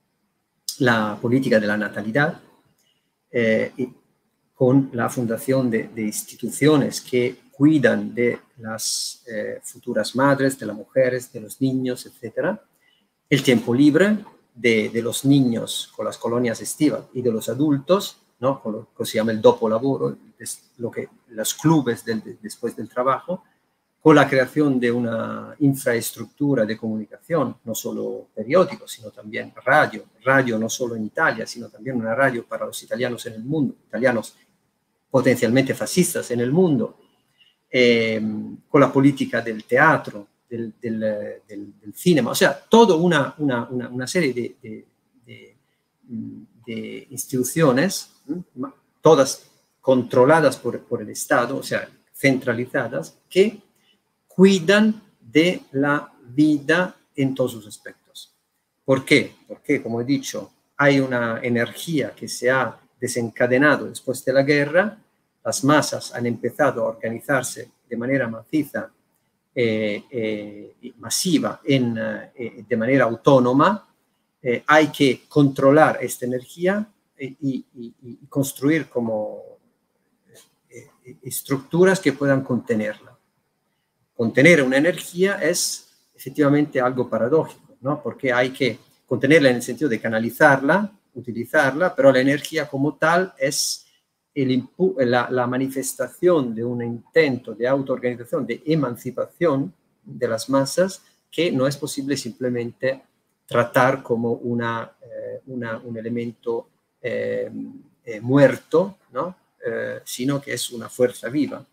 la política de la natalidad eh, y con la fundación de, de instituciones que cuidan de las eh, futuras madres, de las mujeres, de los niños, etcétera. El tiempo libre de, de los niños con las colonias estivas y de los adultos, ¿no?, con lo que se llama el dopo lavoro, es lo que, los clubes del, de, después del trabajo, con la creación de una infraestructura de comunicación, no solo periódicos, sino también radio, radio no solo en Italia, sino también una radio para los italianos en el mundo, italianos potencialmente fascistas en el mundo, eh, con la política del teatro, del, del, del, del cinema, o sea, toda una, una, una, una serie de, de, de, de instituciones, todas controladas por, por el Estado, o sea, centralizadas, que cuidan de la vida en todos sus aspectos. ¿Por qué? Porque, como he dicho, hay una energía que se ha desencadenado después de la guerra, las masas han empezado a organizarse de manera maciza, eh, eh, masiva, en, eh, de manera autónoma. Eh, hay que controlar esta energía y, y, y construir como eh, estructuras que puedan contenerla. Contener una energía es efectivamente algo paradójico, ¿no? Porque hay que contenerla en el sentido de canalizarla, utilizarla, pero la energía como tal es el la, la manifestación de un intento de autoorganización, de emancipación de las masas, que no es posible simplemente tratar como una, eh, una, un elemento eh, eh, muerto, ¿no? Eh, sino que es una fuerza viva.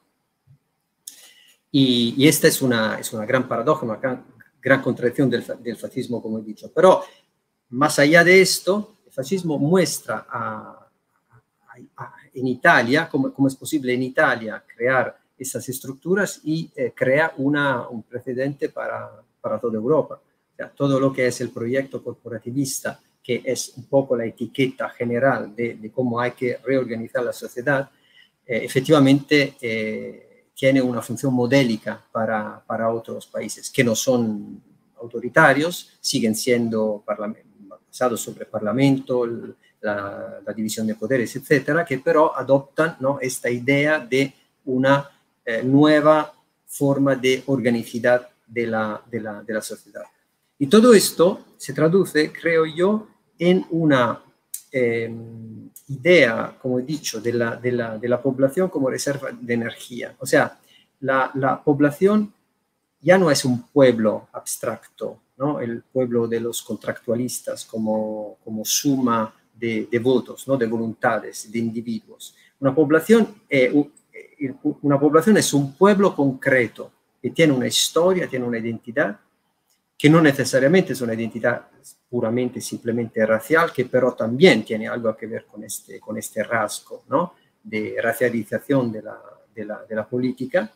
Y, y esta es una, es una gran paradoja, una gran, gran contradicción del, del fascismo, como he dicho. Pero más allá de esto, el fascismo muestra a, a, a, en Italia cómo, cómo es posible en Italia crear esas estructuras y eh, crea una, un precedente para, para toda Europa. O sea, todo lo que es el proyecto corporativista, que es un poco la etiqueta general de, de cómo hay que reorganizar la sociedad, eh, efectivamente eh, tiene una función modélica para, para otros países que no son autoritarios, siguen siendo basados sobre el parlamento, la, la división de poderes, etcétera, que pero adoptan, ¿no?, esta idea de una eh, nueva forma de organicidad de la, de, la, de la sociedad. Y todo esto se traduce, creo yo, en una eh, idea, como he dicho, de la, de, la, de la población como reserva de energía. O sea, la, la población ya no es un pueblo abstracto, ¿no? El pueblo de los contractualistas como, como suma de, de votos, ¿no?, de voluntades, de individuos. Una población, eh, una población es un pueblo concreto que tiene una historia, tiene una identidad, que no necesariamente es una identidad puramente, simplemente racial, que pero también tiene algo que ver con este, con este rasgo, ¿no?, de racialización de la, de la, de la política,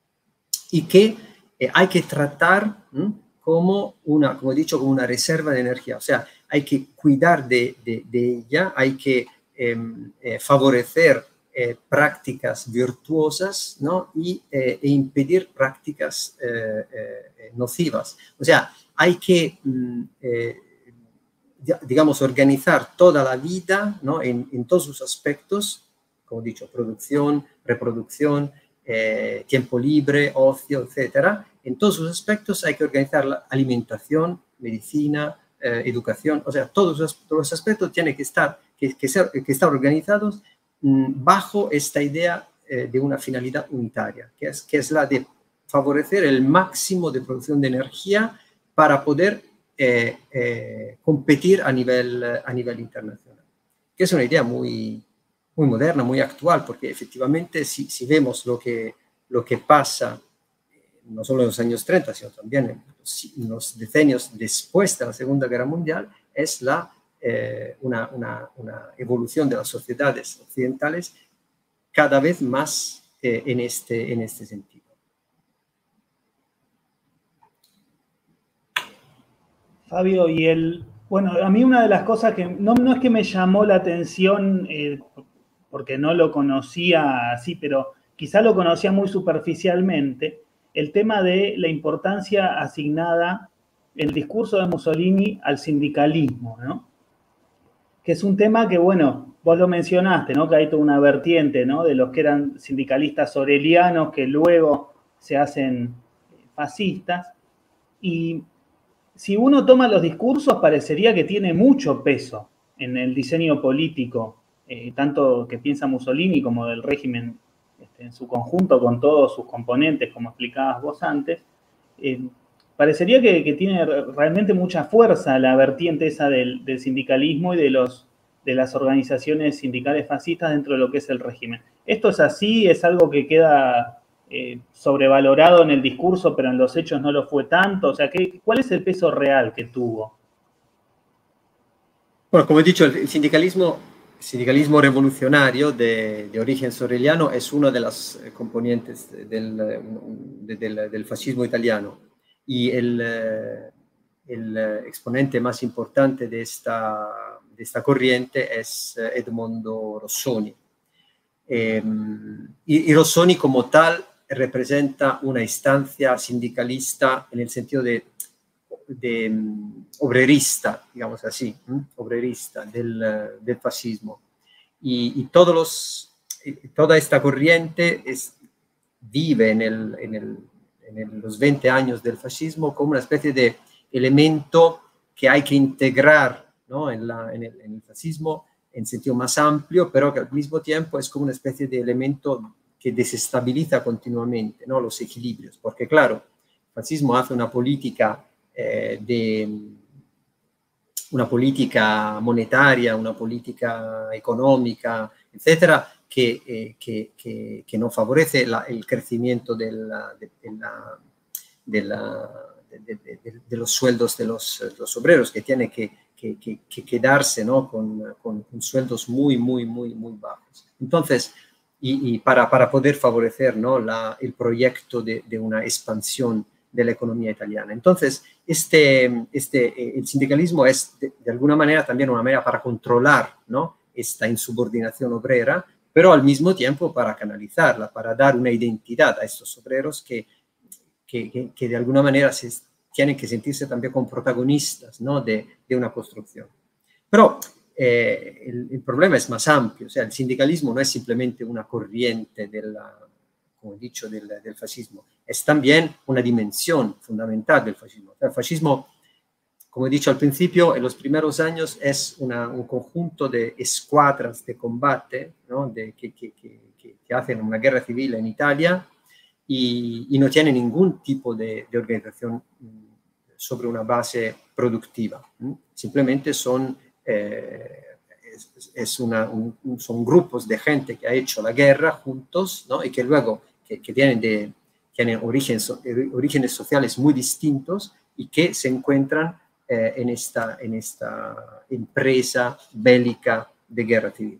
y que eh, hay que tratar ¿m? como una, como he dicho, como una reserva de energía. O sea, hay que cuidar de, de, de ella, hay que eh, eh, favorecer eh, prácticas virtuosas, ¿no?, y eh, e impedir prácticas eh, eh, nocivas. O sea, hay que, mm, eh, digamos, organizar toda la vida, ¿no?, en, en todos sus aspectos, como he dicho, producción, reproducción, eh, tiempo libre, ocio, etcétera. En todos sus aspectos hay que organizar la alimentación, medicina, eh, educación, o sea, todos los, todos los aspectos tienen que estar, que, que ser, que estar organizados mmm, bajo esta idea eh, de una finalidad unitaria, que es, que es la de favorecer el máximo de producción de energía para poder eh, eh, competir a nivel, a nivel internacional, que es una idea muy, muy moderna, muy actual, porque efectivamente si, si vemos lo que, lo que pasa, no solo en los años treinta, sino también en los, en los decenios después de la Segunda Guerra Mundial, es la, eh, una, una, una evolución de las sociedades occidentales cada vez más eh, en, este, en este sentido. Fabio, y el, bueno, a mí una de las cosas que no, no es que me llamó la atención, eh, porque no lo conocía así, pero quizá lo conocía muy superficialmente, el tema de la importancia asignada en el discurso de Mussolini al sindicalismo, ¿no? Que es un tema que, bueno, vos lo mencionaste, ¿no?, que hay toda una vertiente, ¿no?, de los que eran sindicalistas orelianos que luego se hacen fascistas, y si uno toma los discursos, parecería que tiene mucho peso en el diseño político, eh, tanto que piensa Mussolini como del régimen este, en su conjunto, con todos sus componentes, como explicabas vos antes. Eh, parecería que, que tiene realmente mucha fuerza la vertiente esa del, del sindicalismo y de, los, de las organizaciones sindicales fascistas dentro de lo que es el régimen. ¿Esto es así? ¿Es algo que queda Eh, sobrevalorado en el discurso, pero en los hechos no lo fue tanto? O sea, ¿qué, ¿cuál es el peso real que tuvo? Bueno, como he dicho, el sindicalismo, el sindicalismo revolucionario de, de origen soreliano es una de las componentes del, de, del, del fascismo italiano. Y el, el exponente más importante de esta, de esta corriente es Edmondo Rossoni. Eh, y, y Rossoni como tal representa una instancia sindicalista en el sentido de, de um, obrerista, digamos así, ¿eh? obrerista del, del fascismo. Y, y todos los, toda esta corriente es, vive en, el, en, el, en el, los veinte años del fascismo como una especie de elemento que hay que integrar, ¿no? en, la, en, el, en el fascismo en sentido más amplio, pero que al mismo tiempo es como una especie de elemento que desestabiliza continuamente, ¿no? los equilibrios, porque claro, el fascismo hace una política eh, de una política monetaria, una política económica, etcétera, que, eh, que, que, que no favorece la, el crecimiento de, la, de, de, la, de, la, de, de, de, de los sueldos de los, de los obreros, que tiene que, que, que, que quedarse, ¿no? con, con, con sueldos muy, muy, muy, muy bajos. Entonces, y, y para, para poder favorecer, ¿no? la, el proyecto de, de una expansión de la economía italiana. Entonces, este, este, el sindicalismo es de, de alguna manera también una manera para controlar, ¿no? esta insubordinación obrera, pero al mismo tiempo para canalizarla, para dar una identidad a estos obreros que, que, que, que de alguna manera se, tienen que sentirse también como protagonistas, ¿no? de, de una construcción. Pero eh, el, el problema es más amplio, o sea, el sindicalismo no es simplemente una corriente de la, como he dicho, del, del fascismo, es también una dimensión fundamental del fascismo. El fascismo, como he dicho al principio, en los primeros años es una, un conjunto de escuadras de combate, ¿no? de, que, que, que, que hacen una guerra civil en Italia y, y no tiene ningún tipo de, de organización sobre una base productiva. ¿sí? Simplemente son, eh, es, es una, un, son grupos de gente que ha hecho la guerra juntos, ¿no? y que luego que, que tienen, de, tienen orígenes, orígenes sociales muy distintos y que se encuentran eh, en, esta, en esta empresa bélica de guerra civil.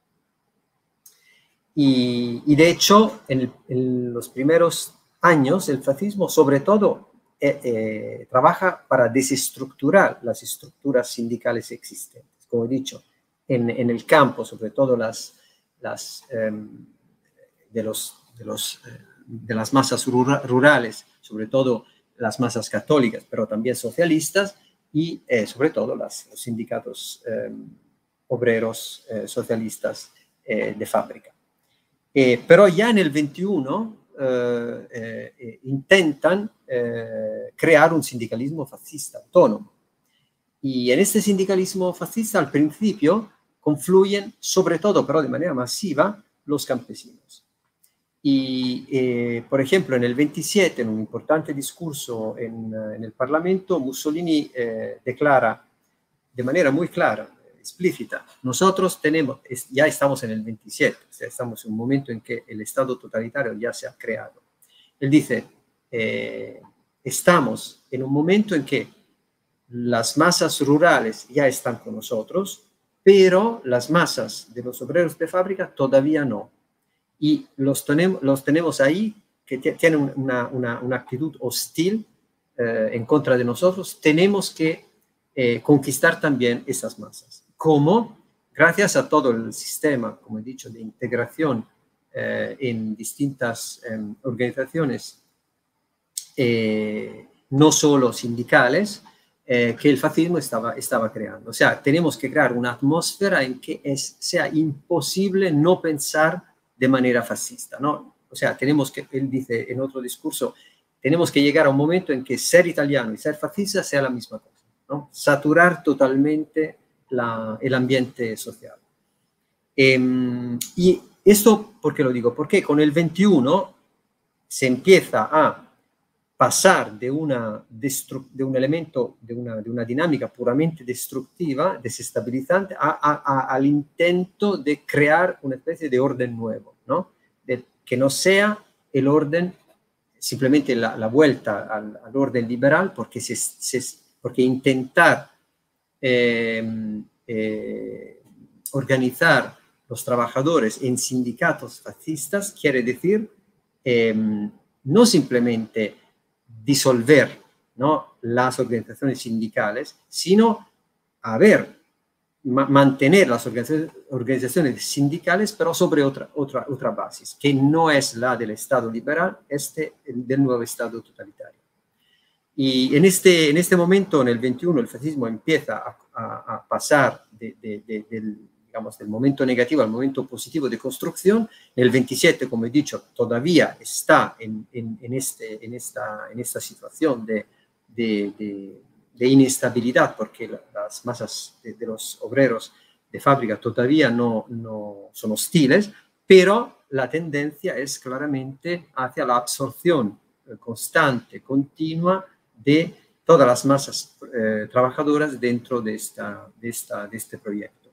Y, y de hecho, en, el, en los primeros años, el fascismo sobre todo eh, eh, trabaja para desestructurar las estructuras sindicales existentes. Como he dicho, en, en el campo, sobre todo las, las, eh, de, los, de, los, eh, de las masas rura, rurales, sobre todo las masas católicas, pero también socialistas, y eh, sobre todo las, los sindicatos eh, obreros eh, socialistas eh, de fábrica. Eh, pero ya en el veintiuno eh, eh, intentan eh, crear un sindicalismo fascista autónomo. Y en este sindicalismo fascista al principio confluyen, sobre todo, pero de manera masiva, los campesinos. Y, eh, por ejemplo, en el veintisiete, en un importante discurso en, en el Parlamento, Mussolini eh, declara de manera muy clara, explícita, nosotros tenemos, ya estamos en el veintisiete, o sea, estamos en un momento en que el Estado totalitario ya se ha creado. Él dice, eh, estamos en un momento en que las masas rurales ya están con nosotros, pero las masas de los obreros de fábrica todavía no. Y los tenemos, los tenemos ahí, que tienen una, una, una actitud hostil eh, en contra de nosotros. Tenemos que eh, conquistar también esas masas. ¿Cómo? Gracias a todo el sistema, como he dicho, de integración eh, en distintas eh, organizaciones, eh, no solo sindicales, eh, que el fascismo estaba, estaba creando. O sea, tenemos que crear una atmósfera en que es, sea imposible no pensar de manera fascista, ¿no? O sea, tenemos que, él dice en otro discurso, tenemos que llegar a un momento en que ser italiano y ser fascista sea la misma cosa, ¿no? Saturar totalmente la, el ambiente social. Eh, y esto, ¿por qué lo digo? Porque con el veintiuno se empieza a pasar de, una de un elemento, de una, de una dinámica puramente destructiva, desestabilizante, a, a, a, al intento de crear una especie de orden nuevo, ¿no? De, que no sea el orden, simplemente la, la vuelta al, al orden liberal, porque, se, se, porque intentar eh, eh, organizar los trabajadores en sindicatos fascistas quiere decir eh, no simplemente disolver ¿no?, las organizaciones sindicales, sino a ver, ma mantener las organizaciones, organizaciones sindicales, pero sobre otra, otra, otra base, que no es la del Estado liberal, este del nuevo Estado totalitario. Y en este, en este momento, en el veintiuno, el fascismo empieza a, a, a pasar de, de, de, del, digamos, del momento negativo al momento positivo de construcción. En el veintisiete, como he dicho, todavía está en, en, en, este, en, esta, en esta situación de, de, de, de inestabilidad, porque las masas de, de los obreros de fábrica todavía no, no son hostiles, pero la tendencia es claramente hacia la absorción constante, continua, de todas las masas eh, trabajadoras dentro de, esta, de, esta, de este proyecto.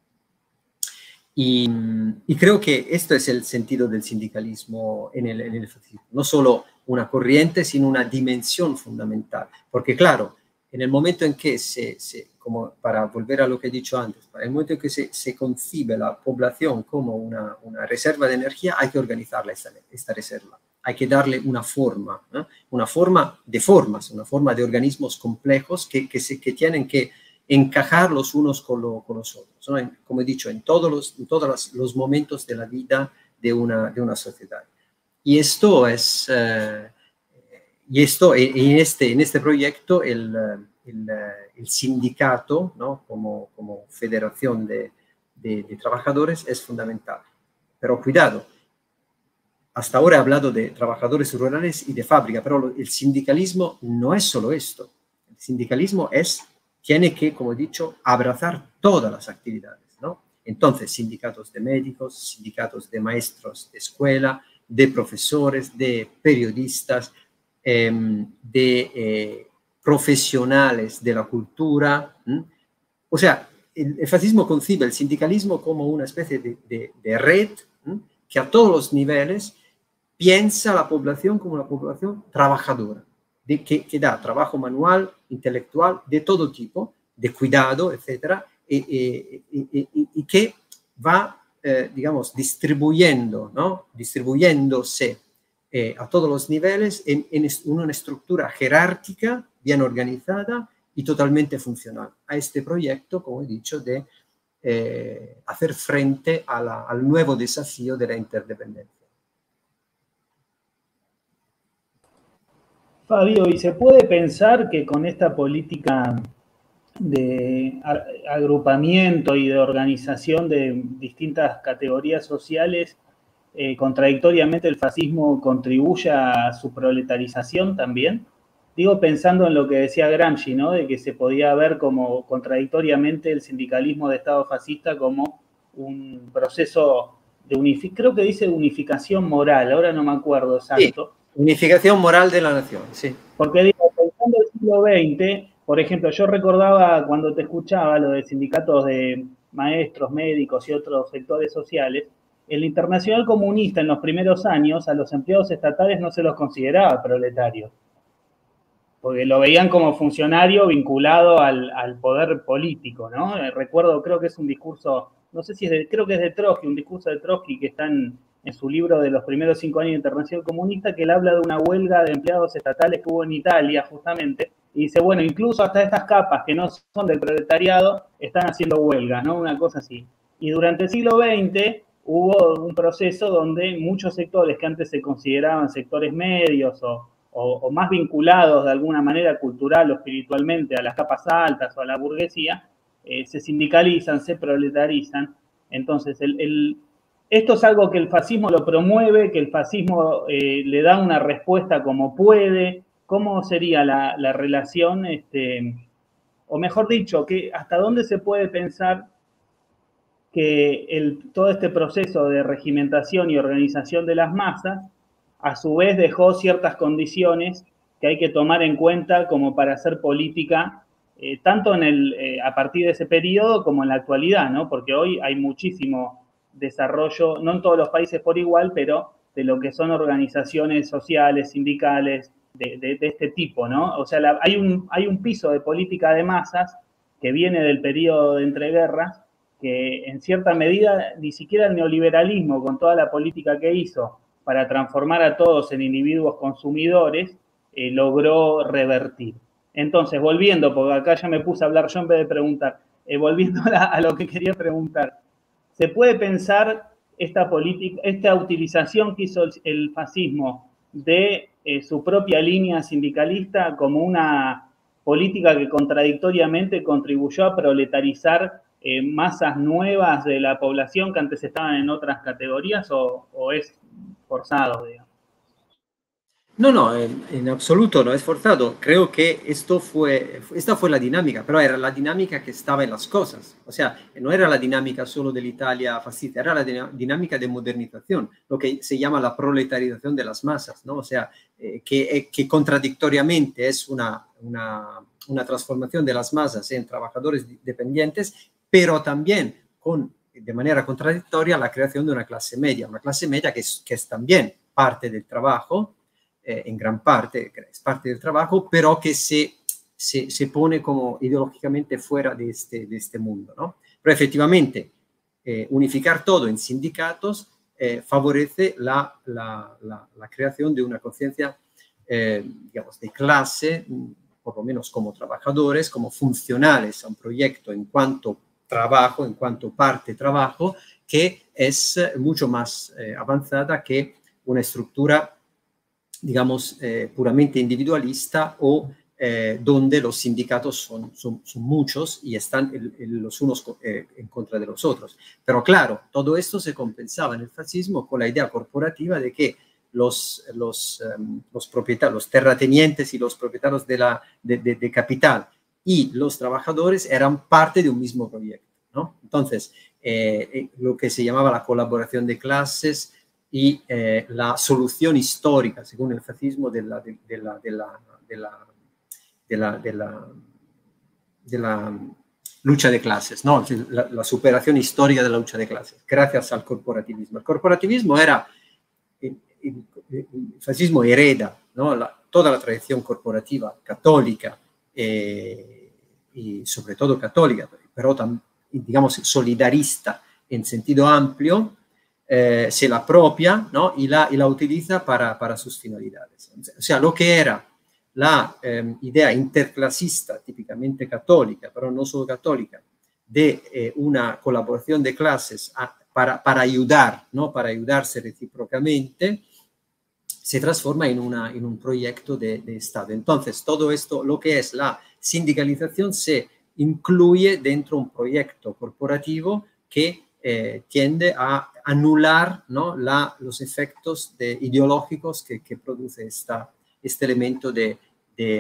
Y, y creo que esto es el sentido del sindicalismo en el, en el fascismo. No solo una corriente, sino una dimensión fundamental. Porque claro, en el momento en que se, se como para volver a lo que he dicho antes, para el momento en que se, se concibe la población como una, una reserva de energía, hay que organizarla esta, esta reserva. Hay que darle una forma, ¿no?, una forma de formas, una forma de organismos complejos que, que, se, que tienen que encajar los unos con, lo, con los otros, ¿no? En, como he dicho, en todos, los, en todos los, los momentos de la vida de una, de una sociedad. Y esto es, eh, y esto, en este, en este proyecto, el, el, el sindicato, ¿no?, como, como federación de, de, de trabajadores es fundamental. Pero cuidado, hasta ahora he hablado de trabajadores rurales y de fábrica, pero el sindicalismo no es solo esto. El sindicalismo es, tiene que, como he dicho, abrazar todas las actividades, ¿no? Entonces, sindicatos de médicos, sindicatos de maestros de escuela, de profesores, de periodistas, eh, de eh, profesionales de la cultura. ¿Mm? O sea, el, el fascismo concibe el sindicalismo como una especie de, de, de red, ¿mm?, que a todos los niveles piensa la población como una población trabajadora, de, que, que da trabajo manual, intelectual, de todo tipo, de cuidado, etcétera, y, y, y, y, y que va, eh, digamos, distribuyendo, ¿no?, distribuyéndose eh, a todos los niveles en, en una estructura jerárquica, bien organizada y totalmente funcional a este proyecto, como he dicho, de eh, hacer frente a la, al nuevo desafío de la interdependencia. Fabio, ¿y se puede pensar que con esta política de agrupamiento y de organización de distintas categorías sociales, eh, contradictoriamente el fascismo contribuye a su proletarización también? Digo, pensando en lo que decía Gramsci, ¿no?, de que se podía ver como contradictoriamente el sindicalismo de Estado fascista como un proceso de unificación, creo que dice unificación moral, ahora no me acuerdo exacto. Sí. Unificación moral de la nación, sí. Porque digo, pensando el siglo veinte, por ejemplo, yo recordaba cuando te escuchaba lo de sindicatos de maestros, médicos y otros sectores sociales, el Internacional Comunista en los primeros años a los empleados estatales no se los consideraba proletarios, porque lo veían como funcionario vinculado al, al poder político, ¿no? Recuerdo, creo que es un discurso, no sé si es de, creo que es de Trotsky, un discurso de Trotsky que está en, en su libro de los primeros cinco años de Internacional Comunista, que él habla de una huelga de empleados estatales que hubo en Italia, justamente, y dice, bueno, incluso hasta estas capas que no son del proletariado están haciendo huelgas, ¿no? Una cosa así. Y durante el siglo veinte hubo un proceso donde muchos sectores que antes se consideraban sectores medios o, o, o más vinculados de alguna manera cultural o espiritualmente a las capas altas o a la burguesía, eh, se sindicalizan, se proletarizan. Entonces, el, el, esto es algo que el fascismo lo promueve, que el fascismo eh, le da una respuesta como puede. ¿Cómo sería la, la relación, este, o mejor dicho, que hasta dónde se puede pensar que el, todo este proceso de regimentación y organización de las masas, a su vez dejó ciertas condiciones que hay que tomar en cuenta como para hacer política, eh, tanto en el, eh, a partir de ese periodo como en la actualidad, ¿no? Porque hoy hay muchísimo desarrollo, no en todos los países por igual, pero de lo que son organizaciones sociales, sindicales, de, de, de este tipo, ¿no? O sea, la, hay, un, hay un piso de política de masas que viene del periodo de entreguerras, que en cierta medida ni siquiera el neoliberalismo, con toda la política que hizo para transformar a todos en individuos consumidores, eh, logró revertir. Entonces, volviendo, porque acá ya me puse a hablar yo en vez de preguntar, eh, volviendo a, a lo que quería preguntar, ¿se puede pensar esta política, esta utilización que hizo el, el fascismo de eh, su propia línea sindicalista como una política que contradictoriamente contribuyó a proletarizar eh, masas nuevas de la población que antes estaban en otras categorías, o, o es forzado, digamos? No, no, en, en, absoluto no es forzado. Creo que esto fue, esta fue la dinámica, pero era la dinámica que estaba en las cosas. O sea, no era la dinámica solo de la Italia fascista, era la dinámica de modernización, lo que se llama la proletarización de las masas, ¿no? O sea, eh, que, eh, que contradictoriamente es una, una, una transformación de las masas en trabajadores dependientes, pero también con, de manera contradictoria, la creación de una clase media, una clase media que es, que es también parte del trabajo, Eh, en gran parte, es parte del trabajo, pero que se, se, se pone como ideológicamente fuera de este, de este mundo, ¿no? Pero efectivamente, eh, unificar todo en sindicatos eh, favorece la, la, la, la creación de una conciencia, eh, digamos, de clase, por lo menos como trabajadores, como funcionales a un proyecto en cuanto trabajo, en cuanto parte trabajo, que es mucho más eh, avanzada que una estructura, digamos, eh, puramente individualista o eh, donde los sindicatos son, son, son muchos y están el, el, los unos eh, en contra de los otros. Pero claro, todo esto se compensaba en el fascismo con la idea corporativa de que los, los, um, los propietarios, los terratenientes y los propietarios de, la, de, de, de capital y los trabajadores eran parte de un mismo proyecto, ¿no? Entonces, eh, lo que se llamaba la colaboración de clases y eh, la solución histórica, según el fascismo, de la, de, de la, de la, de la, de la, de la, de la lucha de clases, ¿no? La, la superación histórica de la lucha de clases, gracias al corporativismo. El corporativismo era, el, el, el fascismo hereda, ¿no? La, toda la tradición corporativa católica, eh, y sobre todo católica, pero también, digamos, solidarista en sentido amplio, Eh, se la apropia, ¿no? y, la, y la utiliza para, para sus finalidades. O sea, lo que era la eh, idea interclasista, típicamente católica, pero no solo católica, de eh, una colaboración de clases a, para, para ayudar, ¿no? para ayudarse recíprocamente, se transforma en, una, en un proyecto de, de Estado. Entonces, todo esto, lo que es la sindicalización, se incluye dentro de un proyecto corporativo que Eh, tiende a anular, ¿no? la, los efectos de, ideológicos que, que produce esta, este elemento de, de,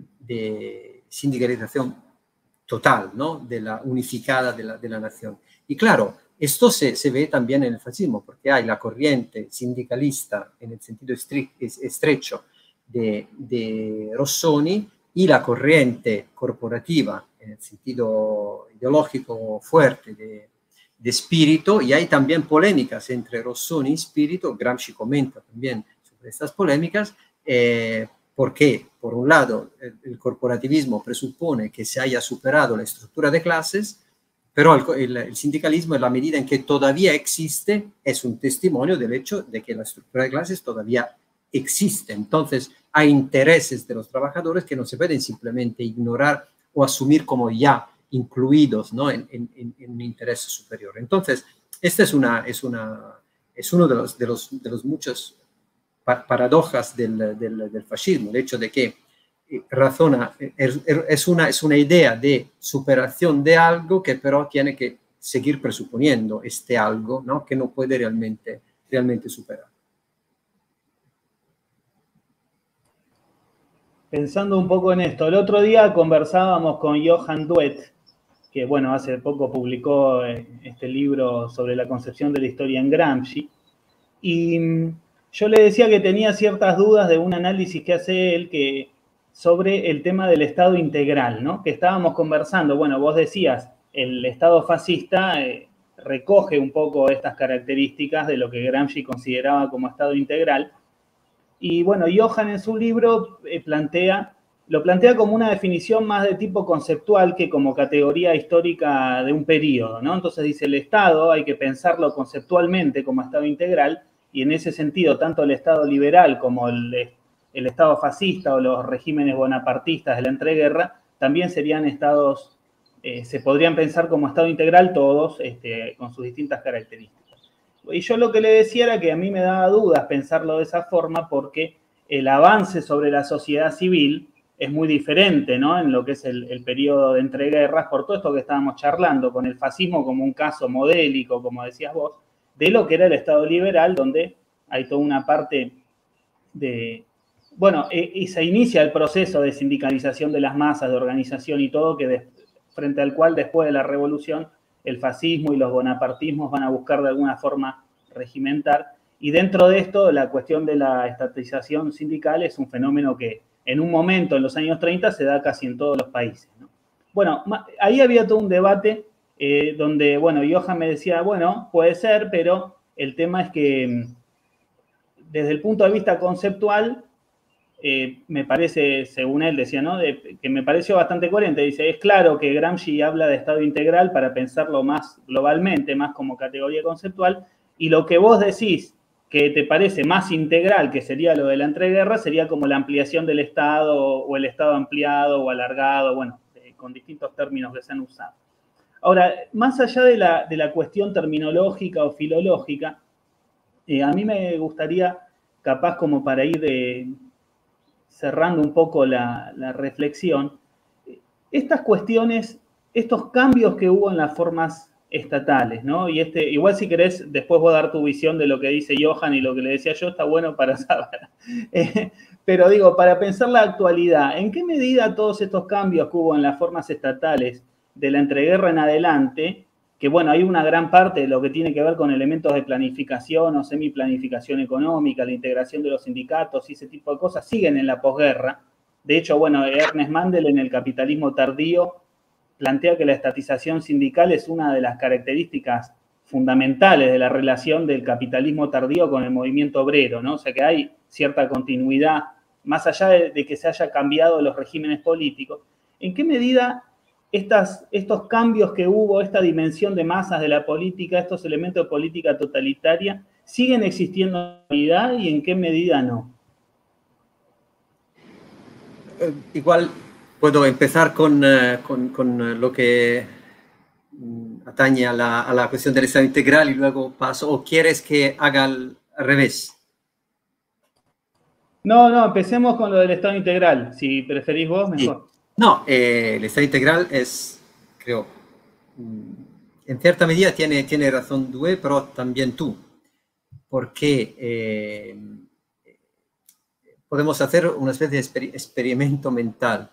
de sindicalización total, ¿no? de la unificada de la, de la nación. Y claro, esto se, se ve también en el fascismo, porque hay la corriente sindicalista en el sentido estrecho de, de Rossoni y la corriente corporativa en el sentido ideológico fuerte de de Spirito, y hay también polémicas entre Rossoni y Spirito. Gramsci comenta también sobre estas polémicas, eh, porque, por un lado, el, el corporativismo presupone que se haya superado la estructura de clases, pero el, el, el sindicalismo, en la medida en que todavía existe, es un testimonio del hecho de que la estructura de clases todavía existe. Entonces, hay intereses de los trabajadores que no se pueden simplemente ignorar o asumir como ya incluidos, ¿no? en, en, en un interés superior. Entonces, este es, una, es, una, es uno de los, de los, de los muchos pa paradojas del, del, del fascismo, el hecho de que razona, es, es, una, es una idea de superación de algo que pero tiene que seguir presuponiendo este algo, ¿no? que no puede realmente, realmente superar. Pensando un poco en esto, el otro día conversábamos con Johan Duet, que bueno, hace poco publicó este libro sobre la concepción de la historia en Gramsci, y yo le decía que tenía ciertas dudas de un análisis que hace él que, sobre el tema del Estado integral, ¿no? Que estábamos conversando, bueno, vos decías, el Estado fascista eh, recoge un poco estas características de lo que Gramsci consideraba como Estado integral, y bueno, Johan en su libro eh, plantea lo plantea como una definición más de tipo conceptual que como categoría histórica de un periodo, ¿no? Entonces dice, el Estado hay que pensarlo conceptualmente como Estado integral, y en ese sentido, tanto el Estado liberal como el, el Estado fascista o los regímenes bonapartistas de la entreguerra también serían estados, eh, se podrían pensar como Estado integral todos, este, con sus distintas características. Y yo lo que le decía era que a mí me daba dudas pensarlo de esa forma porque el avance sobre la sociedad civil es muy diferente, ¿no? En lo que es el, el periodo de entreguerras, por todo esto que estábamos charlando, con el fascismo como un caso modélico, como decías vos, de lo que era el Estado liberal, donde hay toda una parte de... Bueno, y, y se inicia el proceso de sindicalización de las masas, de organización y todo, que de, frente al cual después de la revolución el fascismo y los bonapartismos van a buscar de alguna forma regimentar. Y dentro de esto, la cuestión de la estatización sindical es un fenómeno que en un momento, en los años treinta, se da casi en todos los países, ¿no? Bueno, ahí había todo un debate eh, donde, bueno, Johan me decía, bueno, puede ser, pero el tema es que desde el punto de vista conceptual, eh, me parece, según él decía, ¿no? De, que me pareció bastante coherente. Dice, es claro que Gramsci habla de Estado integral para pensarlo más globalmente, más como categoría conceptual, y lo que vos decís que te parece más integral, que sería lo de la entreguerra, sería como la ampliación del Estado o el Estado ampliado o alargado, bueno, eh, con distintos términos que se han usado. Ahora, más allá de la, de la cuestión terminológica o filológica, eh, a mí me gustaría, capaz como para ir de, cerrando un poco la, la reflexión, estas cuestiones, estos cambios que hubo en las formas estatales, ¿no? Y este, igual si querés, después voy a dar tu visión de lo que dice Johan y lo que le decía yo, está bueno para saber. Eh, pero digo, para pensar la actualidad, ¿en qué medida todos estos cambios que hubo en las formas estatales de la entreguerra en adelante, que bueno, hay una gran parte de lo que tiene que ver con elementos de planificación o semiplanificación económica, la integración de los sindicatos y ese tipo de cosas, siguen en la posguerra? De hecho, bueno, Ernest Mandel en El capitalismo tardío plantea que la estatización sindical es una de las características fundamentales de la relación del capitalismo tardío con el movimiento obrero, ¿no? O sea que hay cierta continuidad, más allá de, de que se haya cambiado los regímenes políticos. ¿En qué medida estas, estos cambios que hubo, esta dimensión de masas de la política, estos elementos de política totalitaria, siguen existiendo en la actualidad y en qué medida no? Eh, igual puedo empezar con, uh, con, con lo que um, atañe a la, a la cuestión del Estado integral y luego paso. ¿O quieres que haga al, al revés? No, no, empecemos con lo del Estado integral. Si preferís vos, mejor. Sí. No, eh, el Estado integral es, creo, en cierta medida tiene, tiene razón Due, pero también tú, porque eh, podemos hacer una especie de exper experimento mental.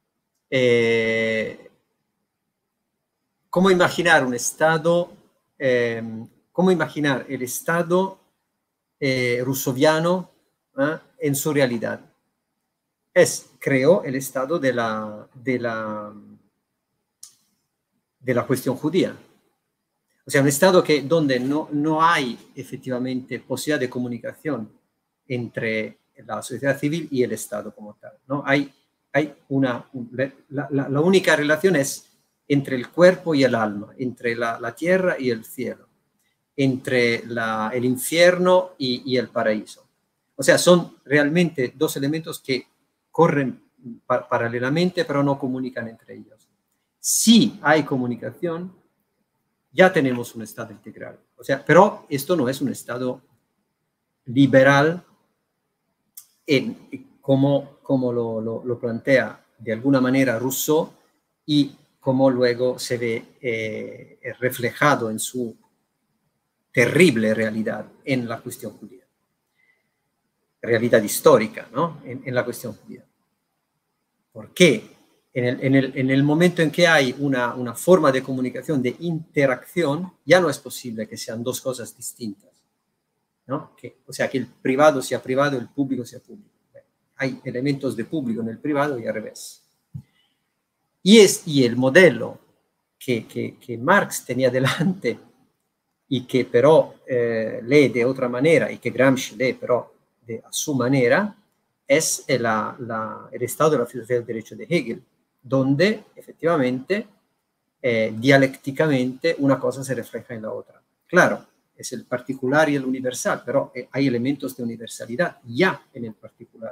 Eh, ¿Cómo imaginar un Estado, eh, cómo imaginar el Estado eh, rusoviano ¿eh? en su realidad? Es, creo, el Estado de la, de la, de la cuestión judía. O sea, un Estado que, donde no, no hay efectivamente posibilidad de comunicación entre la sociedad civil y el Estado como tal, ¿no? Hay, hay una, la, la, la única relación es entre el cuerpo y el alma, entre la, la tierra y el cielo, entre la, el infierno y, y el paraíso. O sea, son realmente dos elementos que corren pa paralelamente, pero no comunican entre ellos. Si hay comunicación, ya tenemos un Estado integral. O sea, pero esto no es un Estado liberal en, como, como lo, lo, lo plantea de alguna manera Rousseau y como luego se ve eh, reflejado en su terrible realidad en la cuestión judía. Realidad histórica, ¿no? En, en la cuestión judía. ¿Por qué? En el, en, el, en el momento en que hay una, una forma de comunicación, de interacción, ya no es posible que sean dos cosas distintas, ¿no? Que, o sea, que el privado sea privado, el público sea público. Hay elementos de público en el privado y al revés. Y, es, y el modelo que, que, que Marx tenía delante y que pero eh, lee de otra manera y que Gramsci lee pero de, a su manera, es la, la, el estado de la filosofía del derecho de Hegel, donde efectivamente, eh, dialécticamente, una cosa se refleja en la otra. Claro, es el particular y el universal, pero eh, hay elementos de universalidad ya en el particular.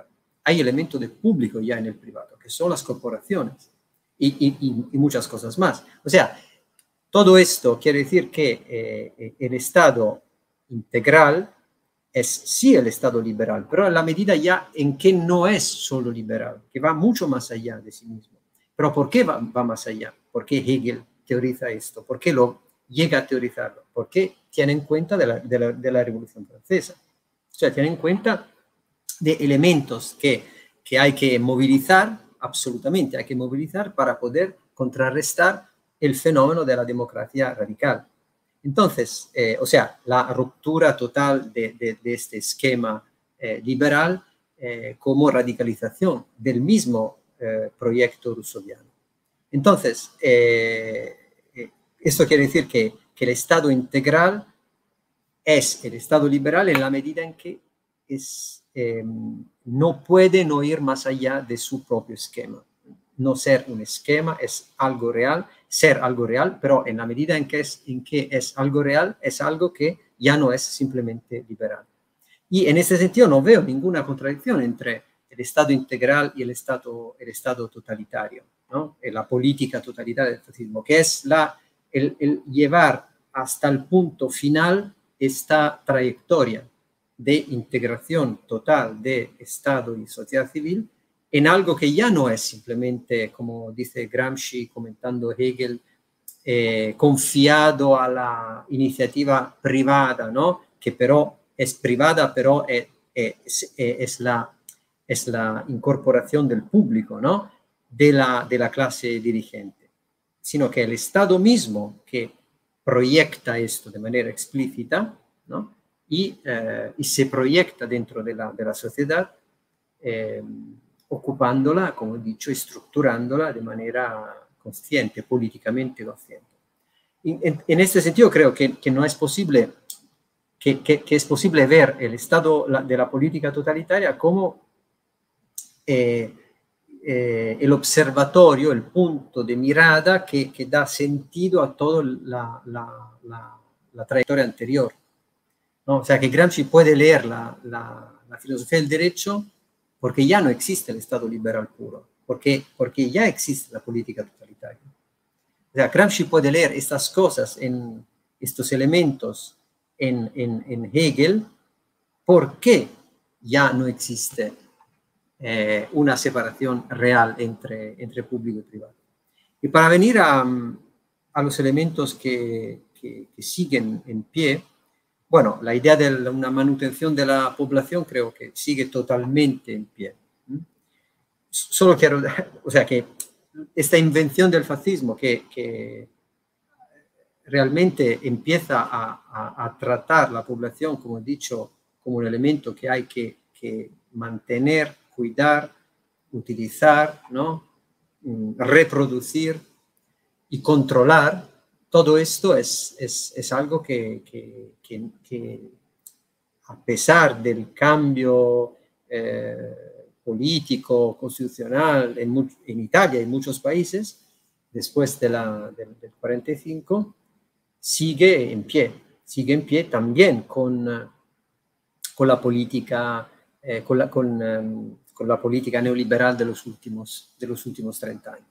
hay elementos de público ya en el privado, que son las corporaciones y, y, y muchas cosas más. O sea, todo esto quiere decir que eh, el Estado integral es sí el Estado liberal, pero en la medida ya en que no es solo liberal, que va mucho más allá de sí mismo. ¿Pero por qué va, va más allá? ¿Por qué Hegel teoriza esto? ¿Por qué lo llega a teorizarlo? Porque tiene en cuenta de la, de la, de la Revolución Francesa. O sea, tiene en cuenta de elementos que, que hay que movilizar, absolutamente hay que movilizar para poder contrarrestar el fenómeno de la democracia radical. Entonces, eh, o sea, la ruptura total de, de, de este esquema eh, liberal eh, como radicalización del mismo eh, proyecto rousseauiano. Entonces, eh, eh, esto quiere decir que, que el Estado integral es el Estado liberal en la medida en que es, eh, no puede no ir más allá de su propio esquema. No ser un esquema es algo real, ser algo real, pero en la medida en que, es, en que es algo real, es algo que ya no es simplemente liberal. Y en ese sentido no veo ninguna contradicción entre el Estado integral y el Estado, el Estado totalitario, ¿no? La política totalitaria del fascismo, que es la, el, el llevar hasta el punto final esta trayectoria de integración total de Estado y sociedad civil en algo que ya no es simplemente, como dice Gramsci comentando Hegel, eh, confiado a la iniciativa privada, ¿no? Que pero es privada, pero es, es, es, la, es la incorporación del público, ¿no? De la, de la clase dirigente, sino que el Estado mismo que proyecta esto de manera explícita, ¿no? Y, eh, y se proyecta dentro de la, de la sociedad, eh, ocupándola, como he dicho, estructurándola de manera consciente, políticamente consciente. En, en este sentido creo que, que no es posible, que, que, que, es posible ver el estado de la política totalitaria como eh, eh, el observatorio, el punto de mirada que, que da sentido a toda la, la, la, la trayectoria anterior, ¿no? O sea, que Gramsci puede leer la, la, la filosofía del derecho porque ya no existe el Estado liberal puro, porque, porque ya existe la política totalitaria. O sea, Gramsci puede leer estas cosas, en, estos elementos en, en, en Hegel, porque ya no existe eh, una separación real entre, entre público y privado. Y para venir a, a los elementos que, que, que siguen en pie, bueno, la idea de una manutención de la población creo que sigue totalmente en pie. Solo quiero, o sea, que esta invención del fascismo que, que realmente empieza a, a, a tratar la población, como he dicho, como un elemento que hay que, que mantener, cuidar, utilizar, ¿no? Reproducir y controlar. Todo esto es, es, es algo que, que, que, que, a pesar del cambio eh, político, constitucional en, en Italia y en muchos países, después de la, del, del cuarenta y cinco, sigue en pie, sigue en pie también con, con la política, eh, con, la, con, um, con la política neoliberal de los últimos, de los últimos treinta años.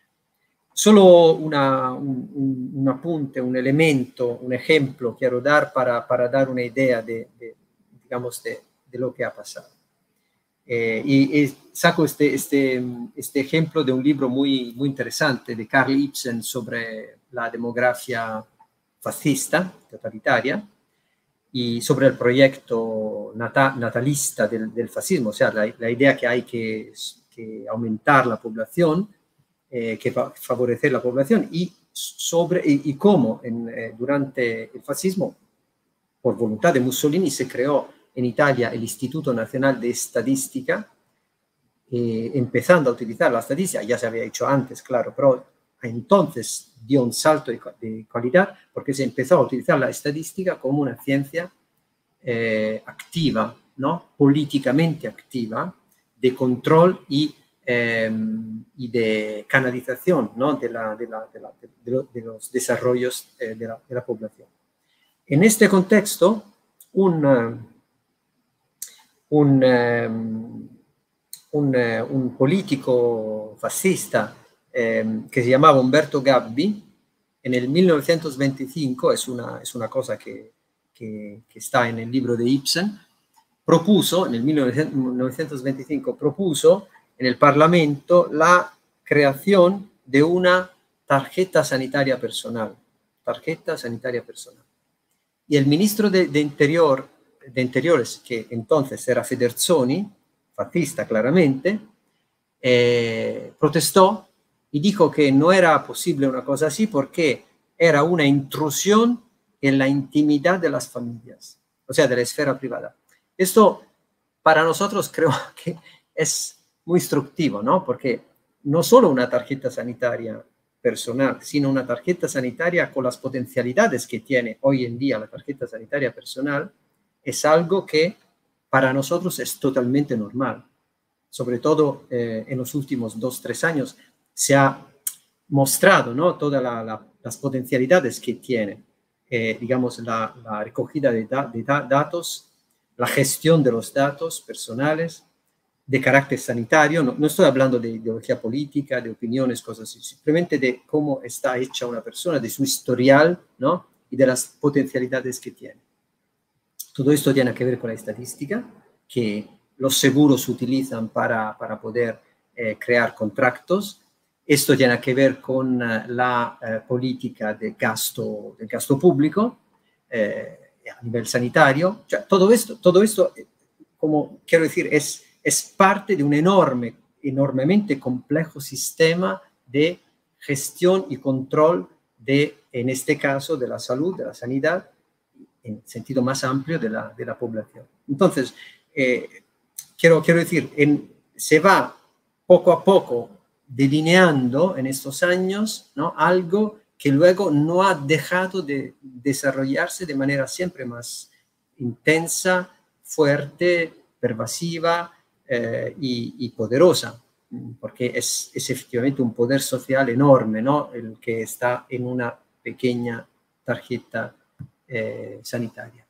Solo una, un, un, un apunte, un elemento, un ejemplo quiero dar para, para dar una idea de, de digamos, de, de lo que ha pasado. Eh, y, y saco este, este, este ejemplo de un libro muy, muy interesante de Carl Ibsen sobre la demografía fascista, totalitaria, y sobre el proyecto nata, natalista del, del fascismo, o sea, la, la idea que hay que, que aumentar la población, Eh, que va a favorecer la población y, sobre, y, y cómo en, eh, durante el fascismo, por voluntad de Mussolini, se creó en Italia el Instituto Nacional de Estadística, eh, empezando a utilizar la estadística, ya se había hecho antes, claro, pero entonces dio un salto de, de calidad porque se empezó a utilizar la estadística como una ciencia eh, activa, ¿no? Políticamente activa, de control y Eh, y de canalización, ¿no? de, la, de, la, de, la, de, lo, de los desarrollos eh, de, la, de la población. En este contexto, un, uh, un, um, un, eh, un político fascista eh, que se llamaba Umberto Gabbi. En el mil novecientos veinticinco, es una, es una cosa que, que, que está en el libro de Ibsen, propuso, en el mil novecientos veinticinco, propuso en el Parlamento la creación de una tarjeta sanitaria personal, tarjeta sanitaria personal. Y el ministro de, de, Interior, de Interiores, que entonces era Federzoni, fascista claramente, eh, protestó y dijo que no era posible una cosa así porque era una intrusión en la intimidad de las familias, o sea, de la esfera privada. Esto para nosotros creo que es muy instructivo, ¿no? Porque no solo una tarjeta sanitaria personal, sino una tarjeta sanitaria con las potencialidades que tiene hoy en día la tarjeta sanitaria personal, es algo que para nosotros es totalmente normal. Sobre todo eh, en los últimos dos, tres años se ha mostrado, ¿no? Todas la, la, las potencialidades que tiene, eh, digamos, la, la recogida de, da, de da, datos, la gestión de los datos personales de carácter sanitario. No, no estoy hablando de ideología política, de opiniones, cosas así, simplemente de cómo está hecha una persona, de su historial, ¿no? Y de las potencialidades que tiene. Todo esto tiene que ver con la estadística, que los seguros utilizan para, para poder eh, crear contratos. Esto tiene que ver con uh, la uh, política de gasto, del gasto público eh, a nivel sanitario. O sea, todo esto, todo esto, como quiero decir, es, es parte de un enorme, enormemente complejo sistema de gestión y control de, en este caso, de la salud, de la sanidad, en sentido más amplio de la, de la población. Entonces, eh, quiero, quiero decir, en, se va poco a poco delineando en estos años, ¿no? Algo que luego no ha dejado de desarrollarse de manera siempre más intensa, fuerte, pervasiva eh, y, y poderosa, porque es, es efectivamente un poder social enorme, ¿no? El que está en una pequeña tarjeta eh, sanitaria.